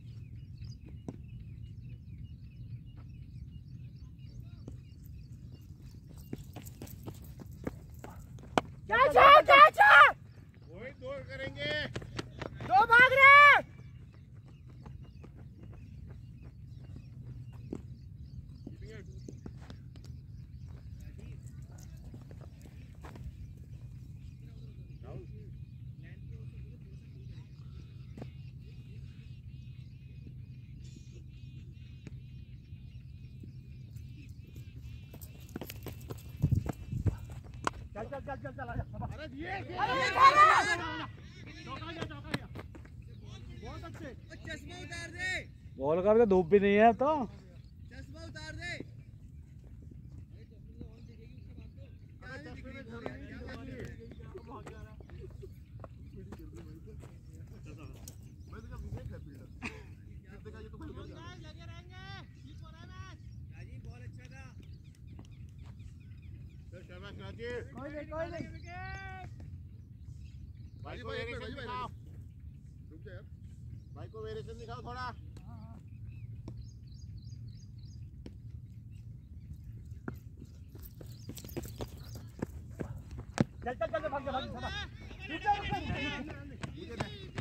कैच है कैच है वही दौड़ करेंगे दो भाग रहे चल चल चल चल चल आ जा अरे ये बहुत अच्छे चश्मा उतार दे बॉल का भी तो धूप भी नहीं है अब तो चश्मा उतार दे शाबाश राजीव कोई नहीं कोई नहीं भाई को वेरिएशन दिखाओ रुक जा यार भाई को वेरिएशन दिखाओ थोड़ा चल चल चल भाग जा भाग जा पीछे रुक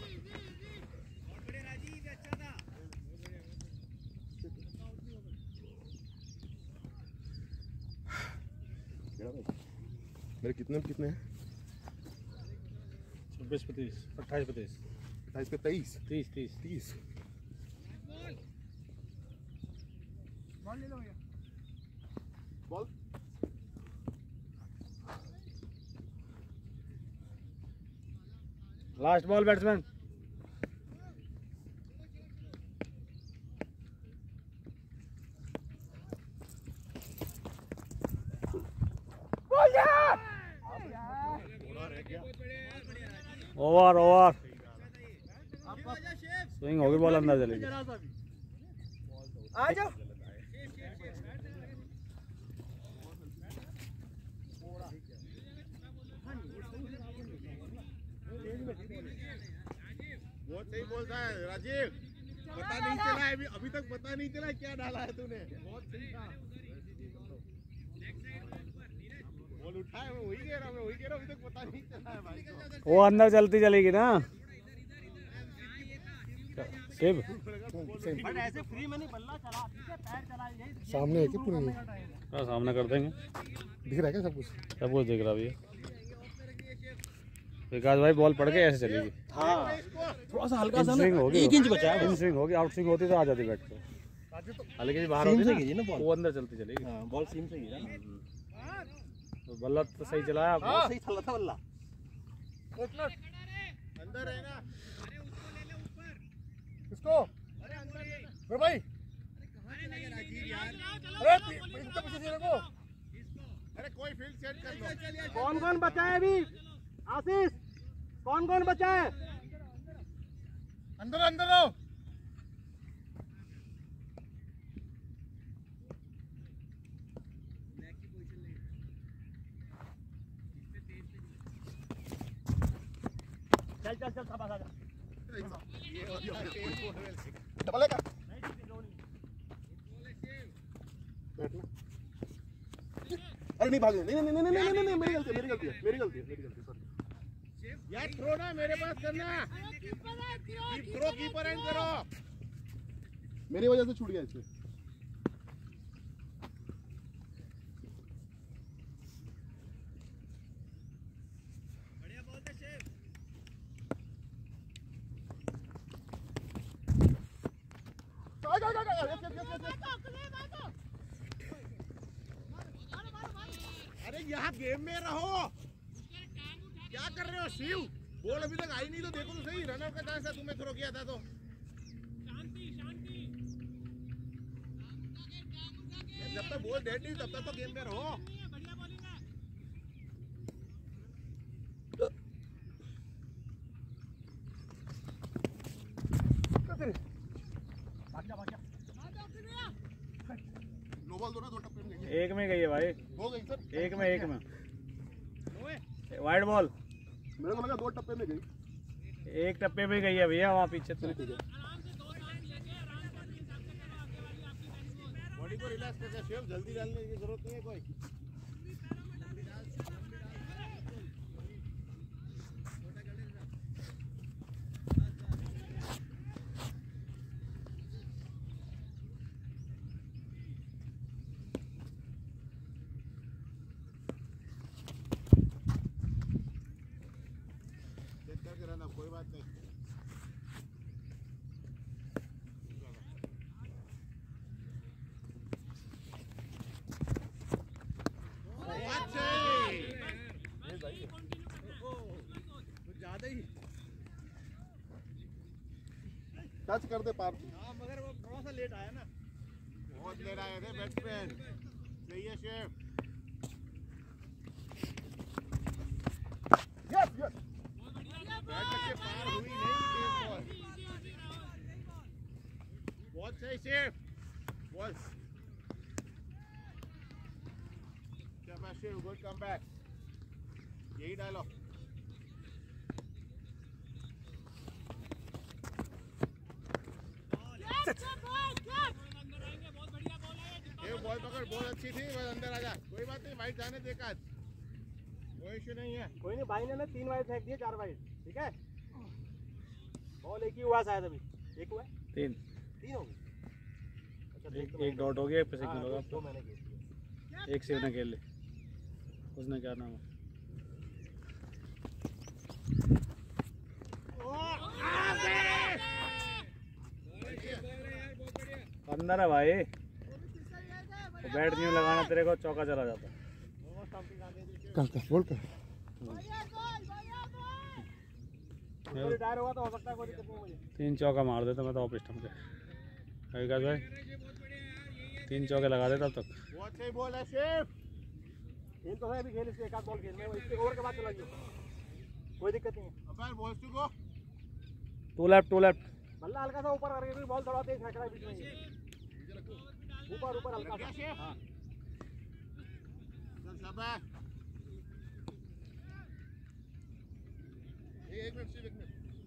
मेरे कितने कितने हैं छब्बीस पच्चीस अट्ठाईस पच्चीस अट्ठाईस पे तेईस तीस तीस तीस बॉल ले लो भैया ball last ball batsman over over swing होगी, बॉल अंदर चलेगी। आ जाओ। बहुत सही बोलता है राजीव, पता नहीं चला है अभी अभी तक पता नहीं चला क्या डाला है तूने। बहुत सही था, बॉल उठाया, मैं वही कह रहा मैं वही कह रहा अभी तक पता नहीं चला है भाई को। वो अंदर चलती चलेगी ना शिव। बट ऐसे फ्री में नहीं बल्ला चला, ठीक है, पैर चला, यही सामने है क्या पूरी? हाँ सामने कर देंगे, दिख रहा है क्या सब कुछ? सब कुछ दिख रहा भैया। विकास भाई बॉल पड़ के ऐसे चलेगी। हाँ थोड़ा सा हल्का सा स्विंग होगी, एक इंच बचा है। इन स्विंग होगी, आउट स्विंग होती तो आ जाती बैट पे, हल्की बाहर होती सीम से गिरी ना ना, बॉल। वो अंदर चलती चलेगी। हाँ बॉल सीम से गिरा ना, तो बल्ला तो सही चलाया आपने। बहुत सही चला था बल्ला। अंदर है ना किसको? अरे भाई, अरे इतना पीछे से देखो। अरे कोई फील्ड सेट कर लो। कौन कौन बचा है अभी? आशीष, कौन कौन बचा है? अंदर अंदर आओ। चल चल चल, शाबाश, आजा। डबल है क्या? अरे नहीं भागे, नहीं नहीं नहीं नहीं नहीं नहीं, मेरी गलती मेरी गलती है मेरी गलती है मेरी गलती सॉरी। यार थ्रो ना मेरे पास करना, थ्रो कीपर एंड करो। मेरी वजह से छूट गया इससे। अरे यहाँ गेम में रहो, क्या कर रहे हो शिव? बॉल अभी तक आई नहीं तो देखो तो सही, रनर का चांस है, तुम्हें थ्रो किया था तो। जब तक बॉल डेड नहीं तब तक तो गेम में रहो। नो बॉल दो ना, दो टप्पे में गई। एक में गई है भाई, हो गई सर, एक में एक में वाइड बॉल। मेरे को लगा दो टप्पे में गई। एक टप्पे पे गई है भैया, वहाँ पीछे तो। बॉडी को रिलैक्स करके शिव, जल्दी डालने की जरूरत नहीं है कोई। कोई बात नहीं। ज्यादा ही टच कर दे पार। हाँ मगर वो थोड़ा सा लेट आया ना, बहुत लेट आए थे बैट्समैन। सही है शेफ। यस यस, बैट के पार हुई नहीं बॉल। बहुत सही शेफ, बॉल। शाबाश शेफ, गुड कमबैक। यही डालो। बॉल पकड़, बॉल अच्छी थी, बस अंदर आजा। कोई बात नहीं, वाइट जाने दे काज, कोई इशू नहीं है। कोई नहीं, भाई ने ना तीन वाइड फेंक दिए, चार वाइड, ठीक है। बॉल एक ही हुआ शायद, अभी एक हुआ है? तीन तीन हो गए। अच्छा देख एक, एक डॉट हो गया, एक पे सिग्नल होगा तो आपको। मैंने खेल दिया। एक शिव ने खेल ली, उसने क्या नाम है, अंदर है भाई। तो बैट नहीं लगाना तेरे को, चौका चला जाता। कर कर बोल कर। रिटायर होगा तो हो सकता है, कोई दिक्कत नहीं मुझे। तीन चौका मार देता मैं तो ऑफ स्टम्प के। विकास भाई तीन चौके लगा देता अब तक। बहुत सही बॉल है शेफ। खेल तो है, अभी खेल, इसके एक आध बॉल खेल में, इसके ओवर के बाद चला गया। कोई दिक्कत नहीं है। Umpire balls to go. Two left two left बल्ला हल्का सा ऊपर करके क्योंकि बॉल थोड़ा तेज फेंक रहा है बीच में ये। ऊपर ऊपर हल्का सा। हाँ चल शाबाश। ये एक मिनट सिर्फ एक मिनट।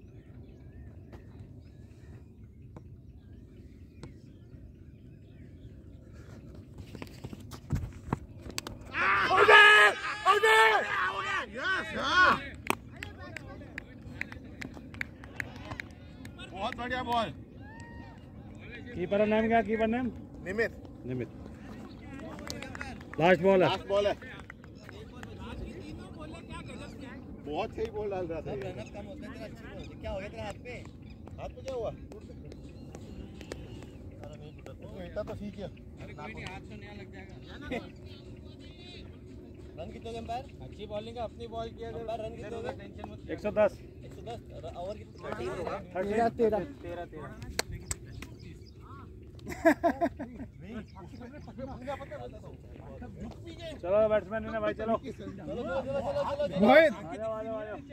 बहुत बढ़िया बॉल। कीपर का नाम क्या? कीपर नाम निमित। निमित। लास्ट बॉल है। लास्ट बॉल है। बहुत सही बॉल डाल रहा था। रनअप कम होता है तेरा। अच्छी बॉल क्या हो गया तेरे हाथ पे? हाथ पे क्या हुआ? बेटा तो ठीक है। रन कितने हो गए अंपायर? अच्छी बॉलिंग है, अपनी बॉल किया अंपायर रन कितने हो गए? टेंशन मत। एक सौ दस। एक सौ दस। ओवर कितने? तेरह तेरह तेरह तेरह चलो बैट्समैन ने भाई चलो। चलो चलो चलो चलो चलो। मोहित आ जाओ आ जाओ आ जाओ।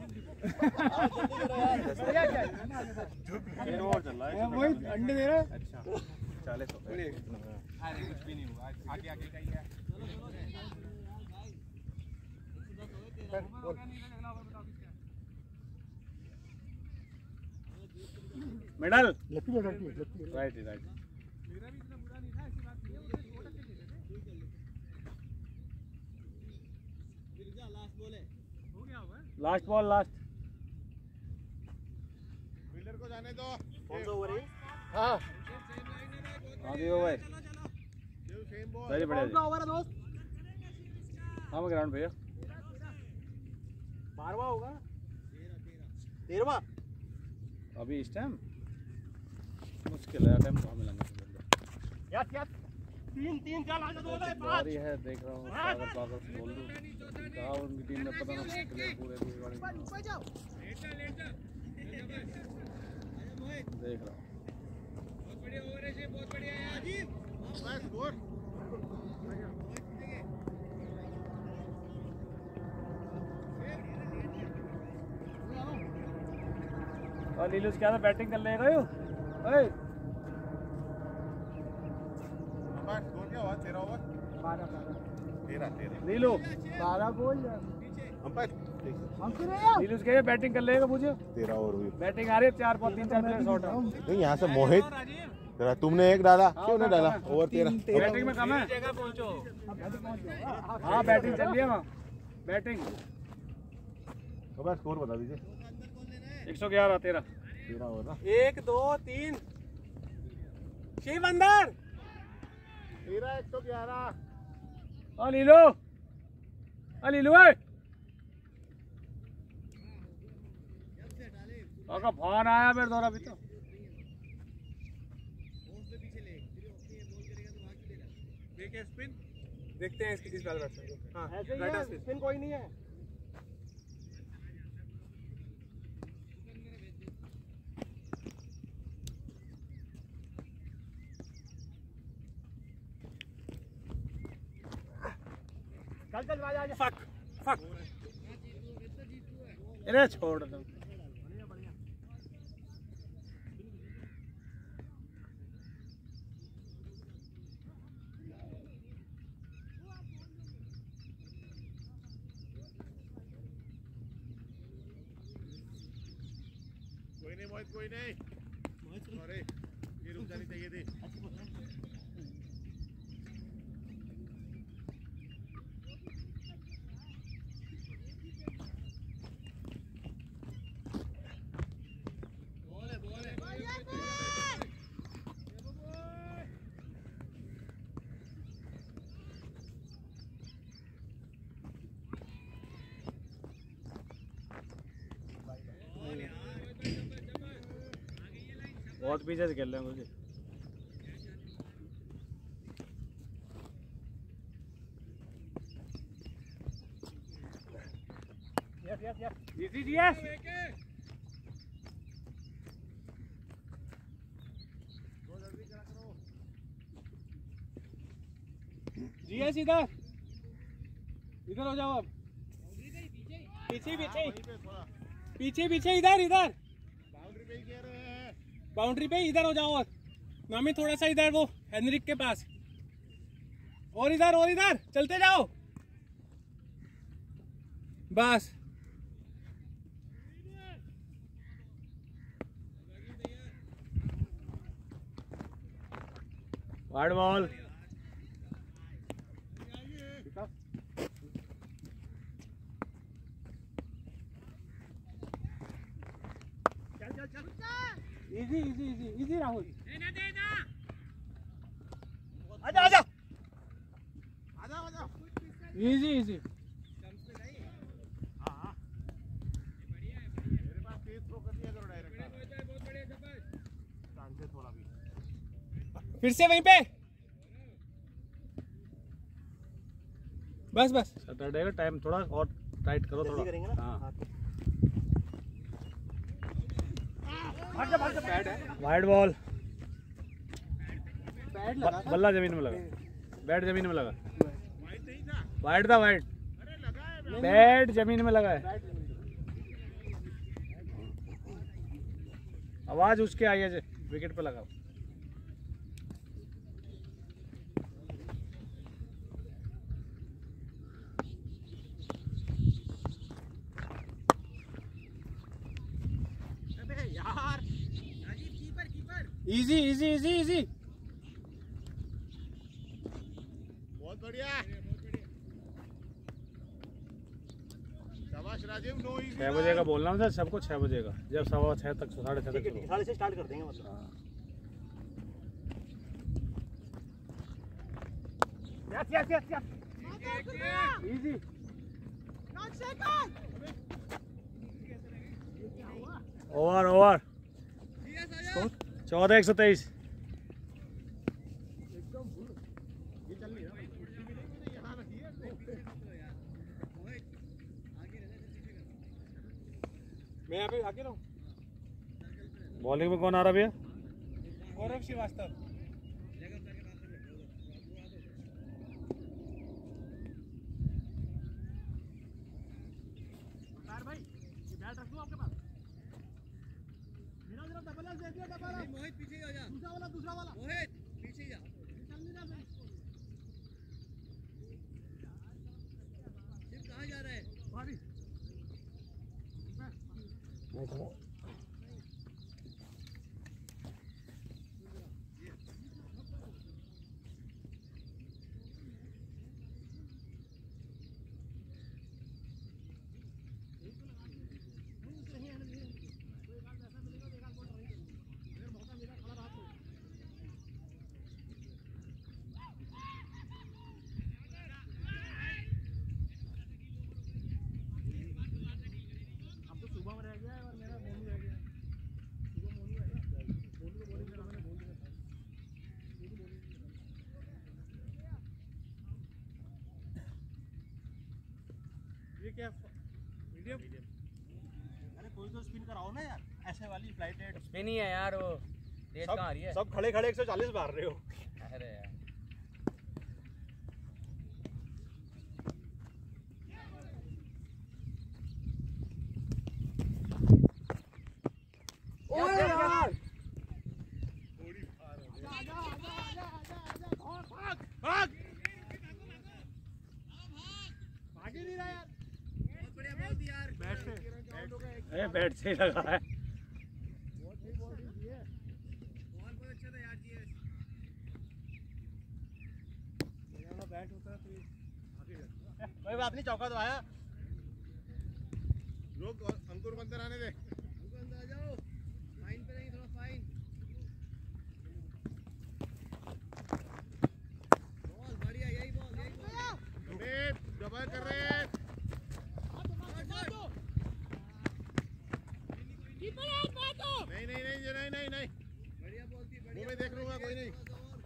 फिर और चल रहा है। मोहित अंडे दे रहा है। अच्छा चालीस हो गए। अरे कुछ भी नहीं हुआ, आगे आगे का ही है। Middle right right. Last ball last. Fielder को जाने दो। कौन सा ओवर है? हाँ आगे हो भाई। Same ball. सही बढ़िया जी। ओवर है दोस्त? हाँ मैं ग्राउंड भैया। बारहवां होगा। तेरहवां। अभी इस टाइम मुश्किल है। टाइम कहाँ मिलेंगे? Yes yes. तीन तीन चार आगे दो है। बारी है देख रहा हूँ। पागल पागल से बोल दूँ कहाँ उनकी टीम में पता ना प्लेयर पूरे पूरे गाड़ी देख रहा हूँ। बस स्कोर। और लीलूस क्या था? बैटिंग कर ले रहे हो? ओए बस स्कोर क्या हुआ? तेरह ओवर। बारह बारह। तेरह तेरह। लीलू बारह बोल अंपायर लीलूस क्या बैटिंग कर लेगा मुझे? तेरह ओवर हुई। बैटिंग आ रही है। चार पाँच तीन चार प्लेयर शॉट है। नहीं यहाँ से मोहित तेरा तुमने एक डाला। क्यों नहीं डाला? ओवर तेरह। बैटिंग में कम है। जगह पहुंचो। हाँ बैटिंग चल रही है वहाँ। बैटिंग तो बस स्कोर बता दीजिए। एक सौ ग्यारह तेरह। तेरह ओवर ना। एक दो तीन। शिव अंदर। तेरह एक सौ ग्यारह। ओ लीलू ओ लीलू है। का फोन आया मेरे द्वारा अभी तो। देखते हैं इसकी किस बाल बैट्समैन को। हाँ ऐसे ही है, स्पिन कोई नहीं है। चल चल आजा आजा। Fuck fuck. अरे छोड़ दो। कोई नहीं मोहित कोई नहीं। अरे ये रुक जानी चाहिए थी। बहुत पीछे से खेल रहे हैं मुझे। Yes yes yes. इजी जीएस जीएस इधर इधर हो जाओ अब। पीछे पीछे वहीं पे थोड़ा पीछे पीछे इधर इधर बाउंड्री पे ही कह रहे हैं। बाउंड्री पे इधर हो जाओ। और मामी थोड़ा सा इधर वो हेनरिक के पास और इधर और इधर चलते जाओ बस। Wide ball. Easy easy easy easy Rahul. आजा आजा आजा आजा। इजी इजी हाँ हाँ मेरे पास तेज थ्रो कर दिया करो डायरेक्ट। चांस है थोड़ा भी। फिर से वहीं पे बस बस। सैटरडे का टाइम थोड़ा और टाइट करो जल्दी थोड़ा। करेंगे ना। हाँ बैड है वाइड बॉल। बैड ब- लगा था। बल्ला जमीन में लगा, बैट जमीन में लगा। वाइड था वाइड, बैट जमीन में लगा है। आवाज उसके आई है विकेट पे लगा। Easy easy easy easy. बहुत बढ़िया शाबाश राजीव। No easy. छह बजे का बोलना था सबको, छह बजे का, जब सवा छह तक साढ़े छह ठीक तक है ठीक है, साढ़े छः स्टार्ट कर देंगे मतलब। हाँ। Yes yes yes yes easy. Over over चौदह एक सौ तेईस। मैं यहाँ पे आके रहूँ। बॉलिंग में कौन आ रहा भैया? गौरव श्रीवास्तव। मोहित पीछे ही आ जा। दूसरा वाला दूसरा वाला मोहित पीछे जा। शिव कहाँ जा रहा है? ये क्या मीडियम? अरे कोई तो स्पिन कराओ ना यार, ऐसे वाली फ्लाइट रेट। स्पिन ही है यार वो। तेज कहाँ आ रही है? सब खड़े खड़े एक सौ चालीस मार रहे हो। अरे यार ओए यार भाग बहुत बढ़िया बॉल दी यार। बैट से अरे बैट से ही लगा है। बॉल बहुत अच्छा था यार जीएस। बैट होता तो कोई बात नहीं, चौका तो आया। लोग अंकुर को अंदर आने दे। रुको अंदर आ जाओ। फाइन पे नहीं थोड़ा फाइन। बॉल बढ़िया यही बॉल यही बॉल। अमित डबल कर रहे हैं। नहीं नहीं नहीं नहीं नहीं नहीं बढ़िया बॉल थी मुंह बढ़िया। में देख लूंगा, कोई नहीं।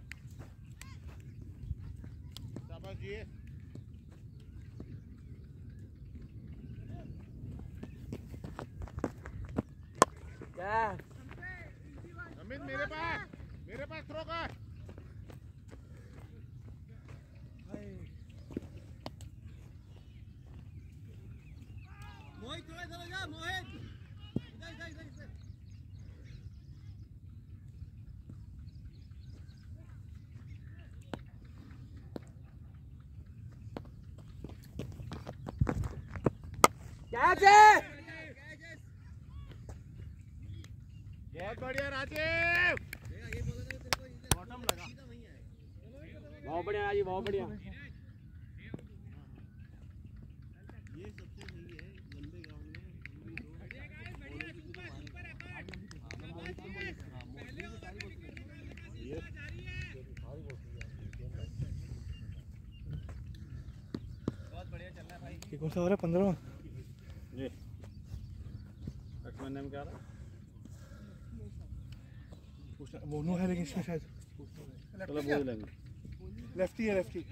शाबाश जी। क्या अमित मेरे पास मेरे पास थ्रो कर। कैच है। बहुत बढ़िया राजीव, बॉटम लगा। बहुत बढ़िया राजीव, बहुत बढ़िया। ये सबसे सही है लंबे ग्राउंड बहुत बढ़िया चल रहा है भाई। ये कौन सा हो रहा है? पंद्रह जी बैट्समैन नेम क्या रहा मोनू है, लेकिन इसमें शायद चलो बोल लेंगे। लेफ्टी है, लेफ्टी।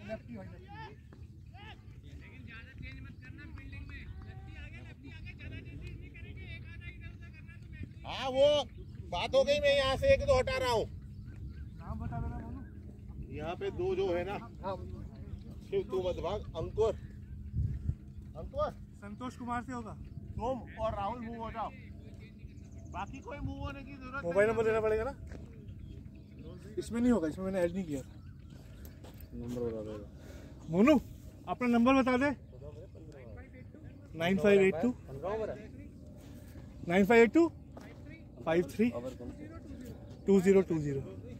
हाँ वो बात हो गई, मैं यहाँ से एक दो हटा रहा हूँ। नाम बता देना मोनू। यहाँ पे दो जो है ना, शिव तू मत भाग, अंकुर अंकुर संतोष कुमार से होगा। तुम और राहुल मूव हो जाओ, बाकी कोई मूव होने की जरूरत मोबाइल नंबर देना पड़ेगा ना? इसमें नहीं होगा, इसमें मैंने ऐड नहीं किया था। नंबर बता देगा मोनू अपना नंबर बता दे। Nine five eight two nine five eight two five three two zero two zero.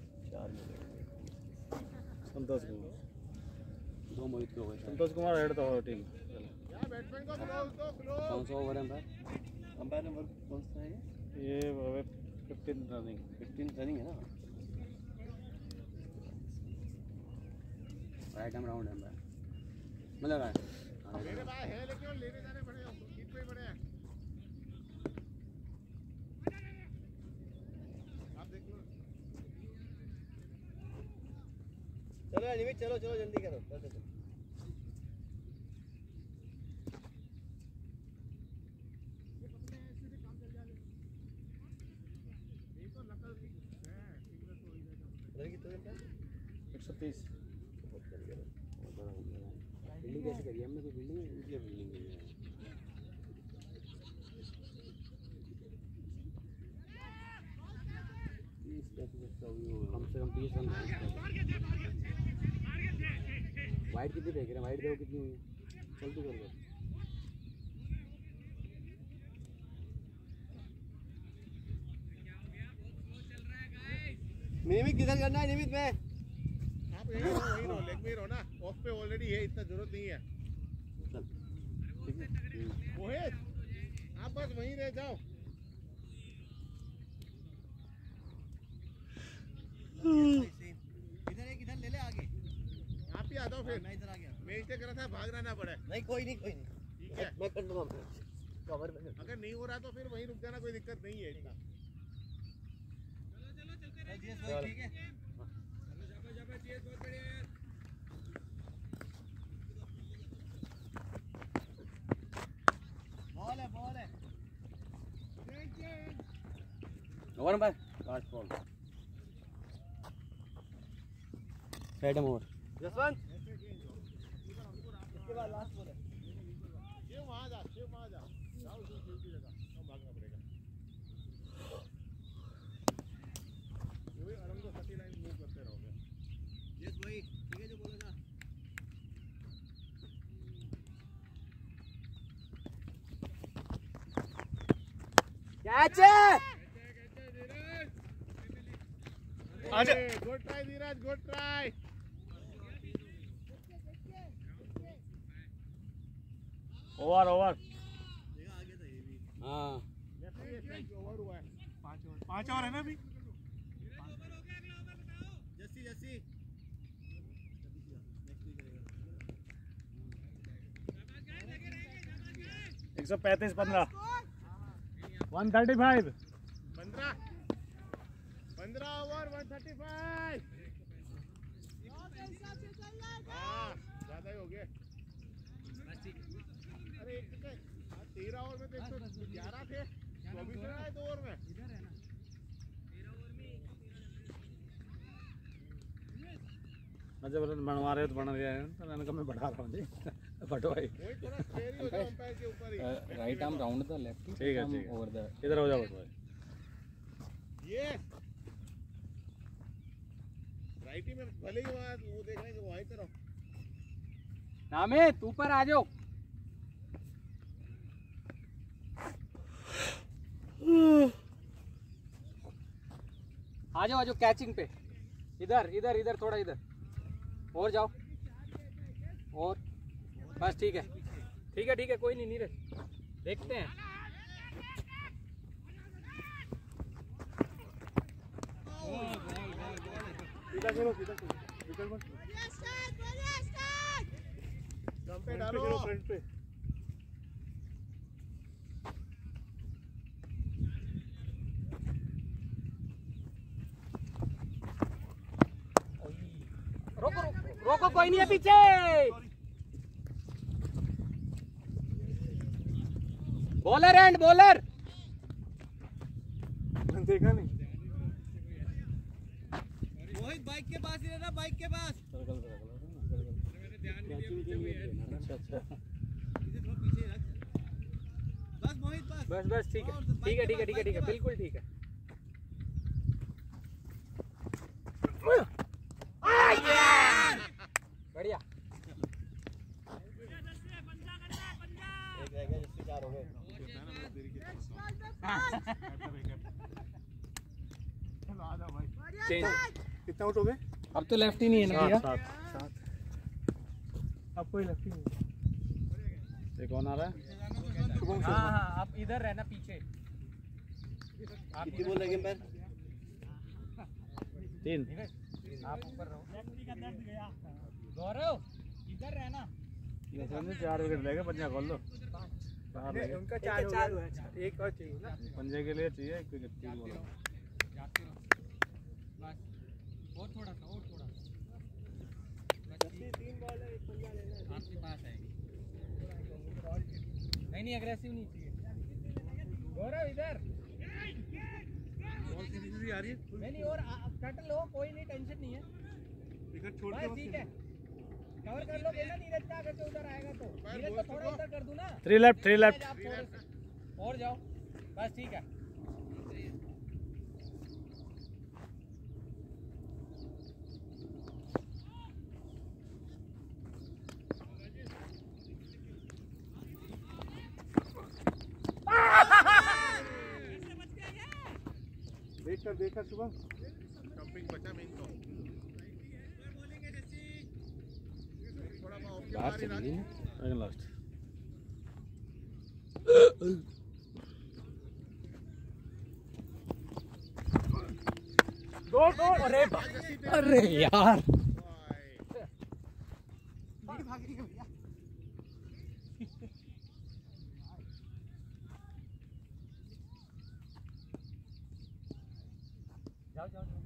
Santosh Kumar, दो मोहित हो गए। संतोष कुमार हेड तो टीम। बैट्समैन को क्लोज दो, क्लोज। कौन सा ओवर है भाई? अंपायर नंबर कौन सा है? ये फिफ्टीन रनिंग फिफ्टीन रनिंग है ना। राइट हैंड राउंड है भाई, मतलब राइट। मेरे पास है लेकिन वो लेने जाने पड़ेगा, कितने ही पड़े हैं आप देख लो। चलो निमित, चलो चलो जल्दी करो, कर दो। एक सौ तीस। बिल्डिंग कैसे करी हमने? कोई बिल्डिंग है, ऊंची बिल्डिंग है। कम से कम तीस रन। वाइट कितनी फेंक रहे हैं? वाइट देखो कितनी हुई। चल तू कर दो। निमित किधर करना है? निमित में आप यहीं रहो, वहीं रहो, लेग में ही रहो ना, ऑफ पे ऑलरेडी है, इतना जरूरत नहीं है। मोहित आप बस वहीं रह जाओ। इधर एक इधर ले ले आगे। आप ही आ जाओ फिर, मैं इधर आ गया। मैं इससे कर रहा था भागना ना पड़े। नहीं कोई नहीं, कोई नहीं, ठीक है, मैं कर दूंगा। कवर में अगर नहीं हो रहा तो फिर वहीं रुक जाना, कोई दिक्कत नहीं है इतना। ठीक है। बॉल है, बॉल है। ओवर भाई, last ball. Right hand over. Jaswant इसके बाद लास्ट बॉल है। शिव वहाँ जा, शिव वहाँ जा, जाओ शिव शिव की जगह, कम भागना पड़ेगा। वही आराम से थर्टी लाइन मूव करते रहोगे। यस भाई, ठीक है जो बोलेगा। कैच है। आजा, good try Dheeraj, good try. Over over. देखा आगे था ये भी। हाँ ओवर हुआ है। पाँच ओवर, पाँच ओवर है ना अभी। जस्सी जस्सी एक सौ पैंतीस पंद्रह। One thirty five. पंद्रह पंद्रह ओवर वन थर्टी फाइव। हाँ ज्यादा ही हो गए। अरे एक तो तेरह ओवर में तो एक सौ ग्यारह थे, चौबीस रन आए दो ओवर में। जब बनवा रहे हो तो बना रहे हैं, तो मैंने कहा मैं बढ़ा रहा हूँ जी। फट भाई। वही थोड़ा स्क्वायर ही हो जाए अंपायर के ऊपर ही। Right arm round the left, ठीक है ठीक है, ओवर द इधर हो जाओ भाई। ये राइट ही में भले ही वहाँ वो देख रहे हैं कि वहीं पे रहो। नामित ऊपर आ जाओ। आ जाओ आ जाओ कैचिंग पे, इधर इधर इधर थोड़ा इधर और जाओ, और बस ठीक है ठीक है ठीक है, कोई नहीं नीरज, देखते हैं। सीधा करो सीधा करो निकल मत। जंप पे डालो फ्रंट पे। रोको रोको रोको, कोई नहीं है पीछे। बॉलर एंड बॉलर देखा नहीं। मोहित बाइक के पास ही रहना, बाइक के पास। अच्छा अच्छा, इसे थोड़ा पीछे रख। बस मोहित बस। बस बस ठीक है ठीक है ठीक है ठीक है ठीक है, बिल्कुल ठीक है। बढ़िया। एक रह गया जिससे चार हो गए। चेंज। कितना आउट हो गए? अब तो लेफ्ट ही नहीं है ना भैया। सात सात। अब कोई लगती नहीं। ये कौन आ रहा है? हाँ हाँ, आप इधर रहना पीछे। आप कितनी बोल लगे पैर? तीन। आप ऊपर रहो। गौरव इधर रहना। ये समझे चार विकेट लेके पंजा खोल लो। चार लेके। उनका चार चार हुआ है, एक और चाहिए ना। पंजे के लिए चाहिए एक विकेट, तीन बोलो। बस और थोड़ा सा, और थोड़ा तीन बॉल है, एक पंजा लेना है। आपके पास आएगी। नहीं नहीं, अग्रेसिव नहीं चाहिए। गौरव इधर। बॉल सीधी सीधी आ रही है। नहीं नहीं, और आ- कट लो, कोई नहीं, टेंशन नहीं है। विकेट छोड़ के बस ठीक है, कवर कर लो ना नीरज का, अगर से उधर आएगा तो। नीरज को थोड़ा उधर कर दूं ना। Three left three left. आप थोड़े से और जाओ, बस ठीक है। देख कर देख कर शुभम। स्टंपिंग बचा मेन तो। थोड़ा बाहर चली गई ना। Second last. दो दो। अरे अरे यार, जाओ जाओ जाओ।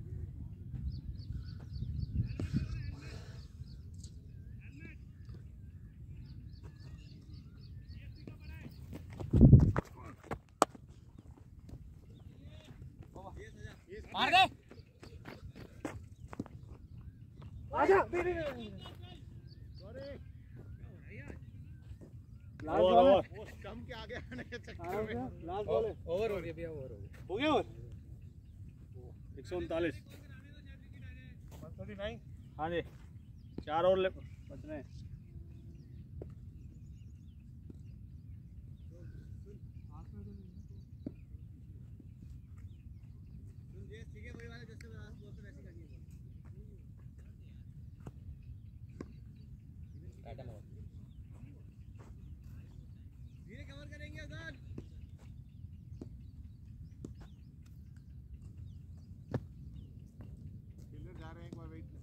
मार दे। आजा। सॉरी। Over over. वो स्टंप के आगे आने के चक्कर में। लास्ट बॉल है। ओवर हो गया भैया, ओवर हो गया। हो गया ओवर। एक सौ उनतालीस। हाँ जी, चार और ले बचने हैं। धीरे कवर करेंगे अजान। किलर जा रहे हैं, एक बार वेट कर।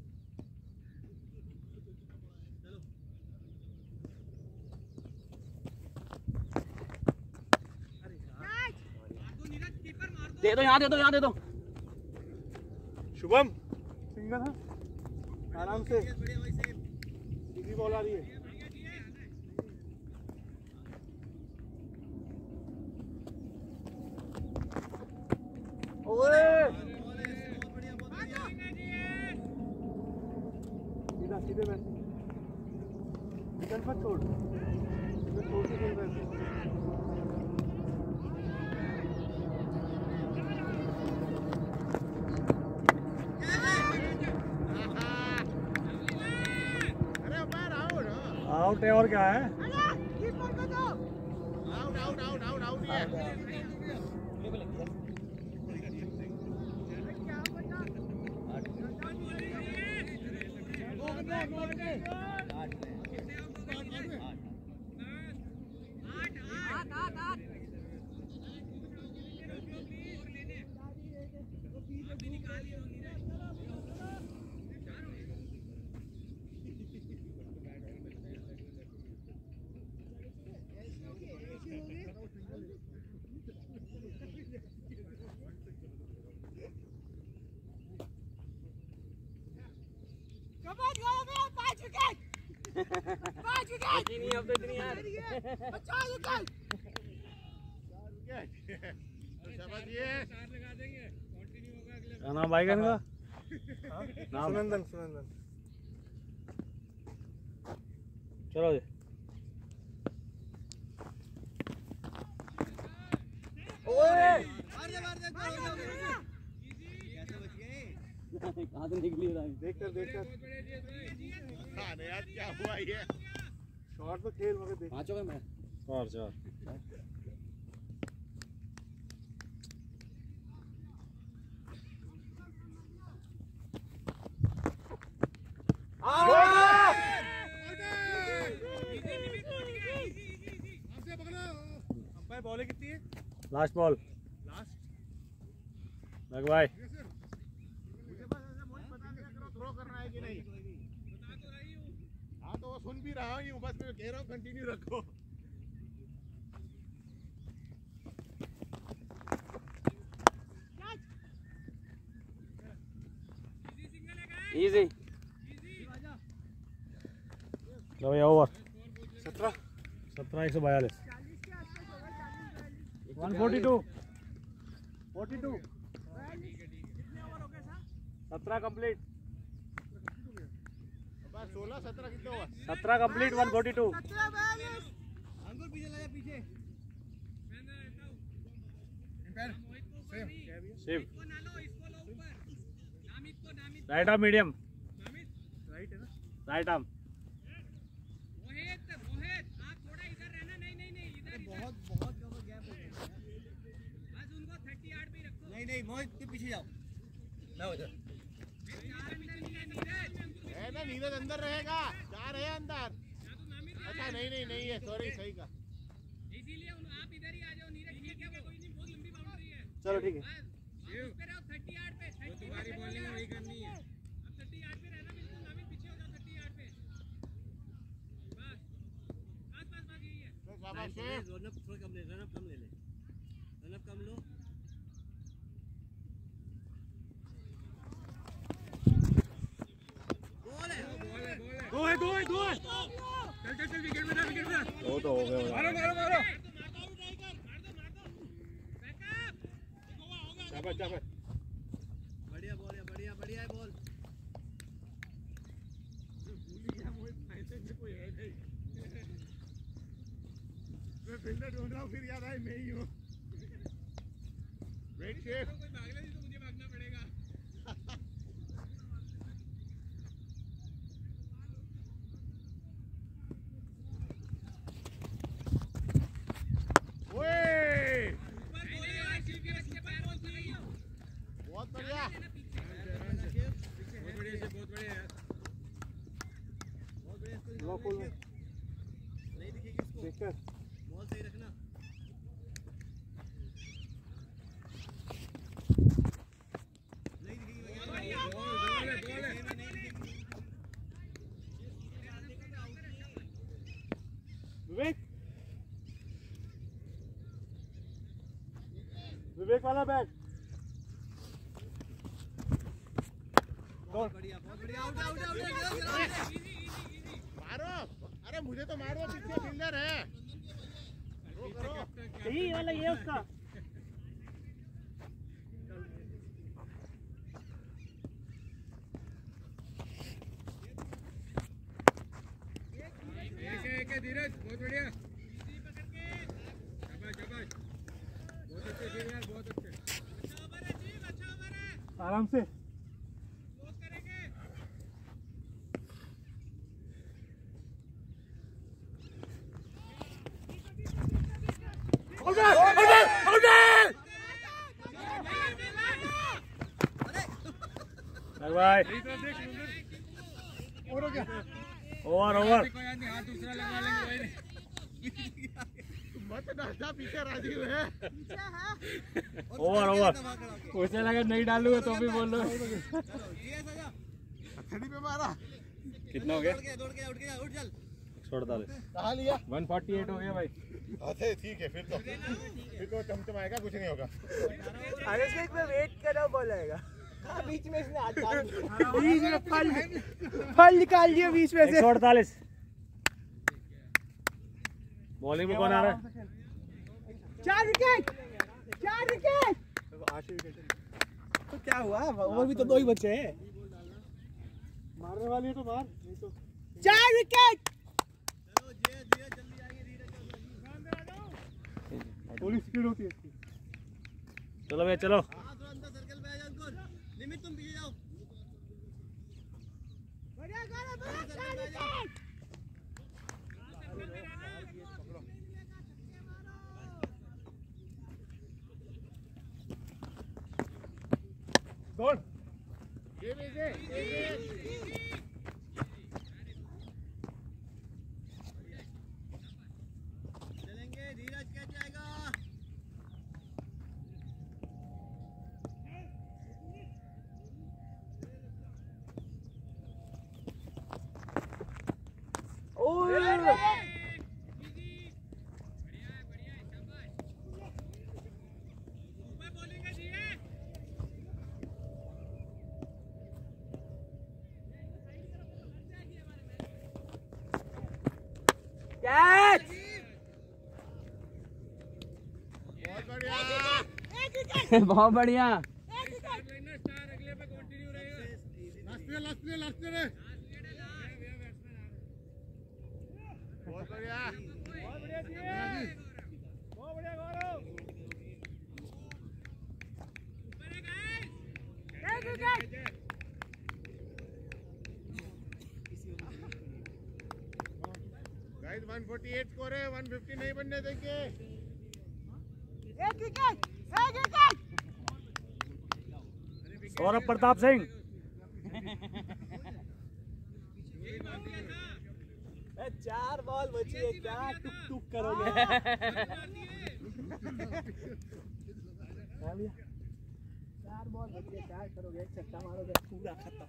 दे दो यहाँ, दे दो यहाँ, दे दो। शुभम सिंगल है, आराम से। सीधी बॉल आ रही है। सीधा सीधे बैठ, विकल्प मत छोड़। आउट है और क्या है? Out out out out out ही है। बची नहीं अब तो इतनी यार। क्या नाम भाई का इनका? नाम सुनंदन सुनंदन चलो जी। कहाँ से निकली रहा है? देख कर देख कर अरे यार क्या हुआ ये? शॉट तो खेल मगर देख पाँचों में मैं चार चार अंपायर बॉल कितनी है? लास्ट बॉल लास्ट लग भाई। मुझे बस ऐसे मोहित बता दिया करो थ्रो करना है कि नहीं। बता तो रही हूँ। हाँ तो वो सुन भी रहा हूँ, बस मैं कह रहा हूँ कंटिन्यू रखो। इजी लो भैया ओवर सत्रह सत्रह एक सौ बयालीस one forty two forty two सत्रह कंप्लीट बस सोलह सत्रह कितने हुआ? सत्रह complete one forty two Ankur पीछे लगा पीछे Shiv right arm medium right है ना? राइट आर्म बहुत बहुत गैप हो गया नहीं नहीं मोहित के पीछे जाओ मैं उधर है ना, नीरज अंदर रहेगा, चार है अंदर। अच्छा नहीं नहीं नहीं है, सॉरी सही का। इसीलिए आप इधर ही आ जाओ नीरज, ठीक है, कोई नहीं, बहुत लंबी बाउंड्री है। चलो ठीक है उस पे रहो तीस यार्ड पे, तुम्हारी बॉलिंग वही करनी है। अब तीस यार्ड पे रहना बिल्कुल, नामित पीछे हो जाओ तीस यार्ड पे। बस बस बस बस यही है। शाबाश शेफ। रनअप थोड़ा कम ले, रनअप कम ले ले, रनअप कम लो। दो है दो है दो है। चल चल चल, विकेट में जा, विकेट में जा। वो तो हो गया मारो मारो मारो। शाबाश शाबाश। बढ़िया बॉल है, बढ़िया बढ़िया है बॉल। मैं फील्डर ढूंढ रहा हूँ, फिर याद आया मैं ही हूँ। Wait chef. कोई भागना नहीं तो मुझे भागना पड़ेगा। ओए ऊपर बोल रहा है, शिव के बच्चे पैर बोल कर रही हो। बहुत बढ़िया। बहुत बढ़िया से, बहुत बढ़िया यार। बहुत बढ़िया इसको लो खोल लो। नहीं दिखेगी इसको, देख कर बॉल सही रखना। नहीं दिखेगी बॉल बॉल है, बॉल है। विवेक विवेक वाला बैट बहुत बढ़िया बहुत बढ़िया, आउट आउट आउट आउट। मारो, अरे मुझे तो मारो, पीछे फील्डर है। रो करो। यही वाला ये उसका एक है, एक है धीरज, बहुत बढ़िया। शाबाश शाबाश, बहुत अच्छे खेल यार, बहुत अच्छे। अच्छा ओवर है शिव, अच्छा ओवर है। आराम से क्लोज करेंगे। भाई ओवर ओवर हाथ दूसरा लगा लेंगे मत डालना पीछे राजीव है। ओवर ओवर उसे लगा नहीं डालूंगा तो भी बोल लो। थड़ी पे मारा। कितना हो गया? दौड़ के उठ के उठ चल। एक सौ अड़तालीस। कहाँ लिया? एक सौ अड़तालीस हो गया भाई। अच्छा ठीक है फिर तो फिर तो चमचमाएगा कुछ नहीं होगा। अरे से एक में वेट करो बॉल आएगा। हाँ बीच में इसने हाथ डाल दिया। बीच में फल फल निकाल दिया बीच में एक से। सौ अड़तालीस। बॉलिंग में कौन आ रहा है? चार विकेट चार विकेट। तो क्या हुआ? ओवर भी तो दो ही बचे हैं। मारने वाली है तो मार नहीं तो। चार विकेट। थोड़ी स्पीड होती है इसकी। चलो भैया चलो। लिमिट तुम पीछे जाओ। बढ़िया करो गोल। ये भी दे, ये भी। चलेंगे धीरज क्या जाएगा। कैच। बहुत बढ़िया। बहुत बढ़िया। लास्ट पे लास्ट पे लास्ट पे रे। बहुत बढ़िया। बहुत बढ़िया जी। बहुत बढ़िया गौरव। एक विकेट। गाइस एक सौ अड़तालीस स्कोर है, एक सौ पचास नहीं बनने देंगे। एक विकेट एक विकेट। सौरभ प्रताप सिंह। चार बॉल बची है, क्या टुक टुक करोगे? चार बॉल बची है, क्या करोगे? एक छक्का मारोगे पूरा खत्म।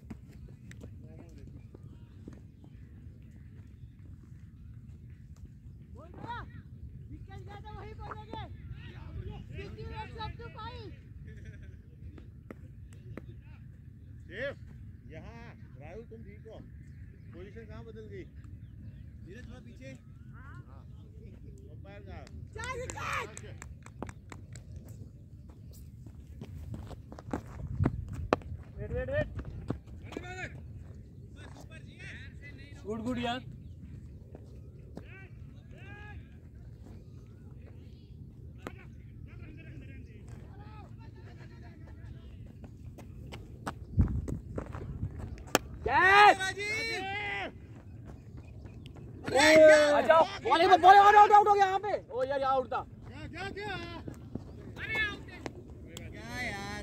शेफ यहाँ राहुल तुम ठीक हो? पोजीशन कहाँ बदल गई? धीरज थोड़ा पीछे। अंपायर का wait wait wait. Good good यार। अच्छा बॉलिंग में बॉलिंग आउट आउट हो गया यहाँ पे। ओ यार यहाँ उड़ता। क्या क्या क्या? क्या यार।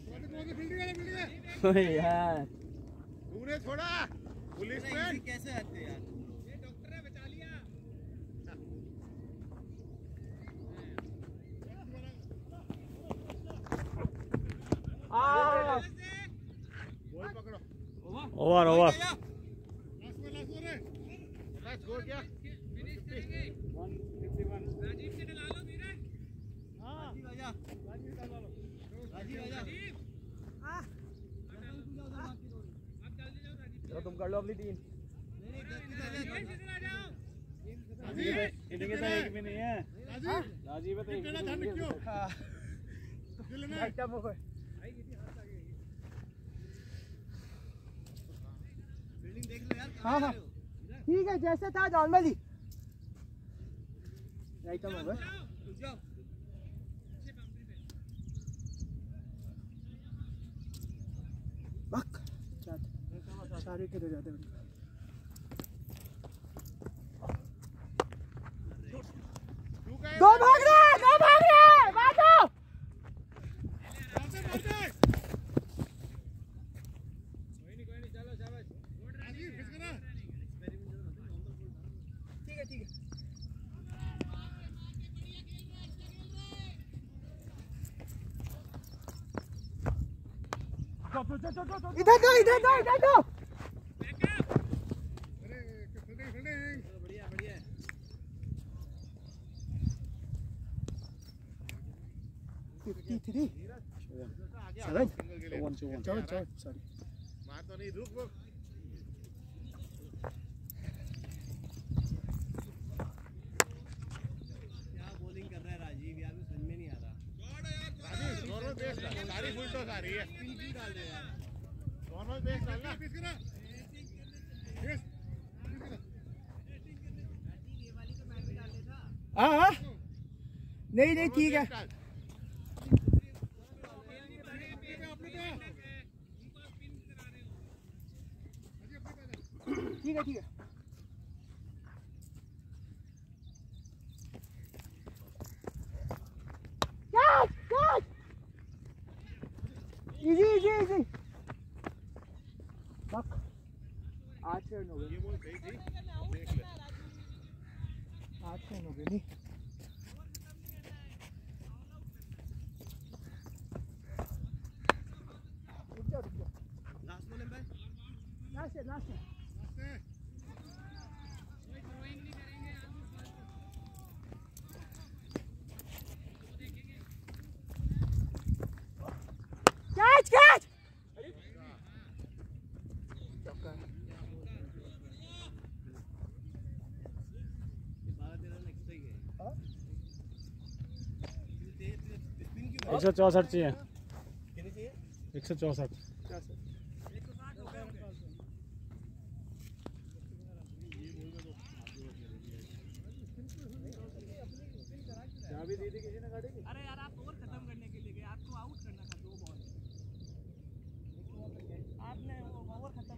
यार तूने छोड़ा पुलिस इसी मैन। कैसे हटते यार। ये डॉक्टर है बचा लिया। बॉल पकड़ो। Over over. लास्ट में लास्ट में रे। लास्ट स्कोर क्या? फिनिश करेंगे। राजीव से डला लो धीरज। राजीव आजा। राजीव आजा। अब जल्दी जाओ राजीव। चलो तुम कर लो अपनी टीम। नहीं नहीं गलती से आजा। इधर आ जाओ। इनके तो एक भी नहीं है। राजीव राजीव है तो एक भी ध्यान नहीं रखियो। है। दिल में फील्डिंग देख लो यार। हाँ हाँ ठीक है, जैसे था नॉर्मली। राइट में रुक जाओ। बक सारे के दे जाते हैं। तू क्या दो भाग रहे इधर दो इधर दो इधर दो बढ़िया बढ़िया फिफ्टी थ्री सेवन चौवन चौवन चौवन चौवन सॉरी मार तो नहीं, रुक रुक क्या बॉलिंग कर रहा है राजीव यार, मुझे समझ में नहीं आ रहा। राजीव, दोनों बेस डाल, सारी फुल टॉस आ रही है, डाल दे यार। दोनों बेस डालना। हाँ हाँ नहीं नहीं ठीक है ठीक है ठीक है catch catch easy easy easy बक आठ रन हो गए ये बॉल सही थी, देख ले। आठ रन हो गए नहीं रुक जाओ रुक जाओ लास्ट बॉल है लास्ट है लास्ट है कैच कैच एक सौ चौसठ चाहिए एक सौ चौसठ अरे यार आप ओवर खत्म करने के लिए गए, आपको आउट करना था दो बॉल आपने वो ओवर खत्म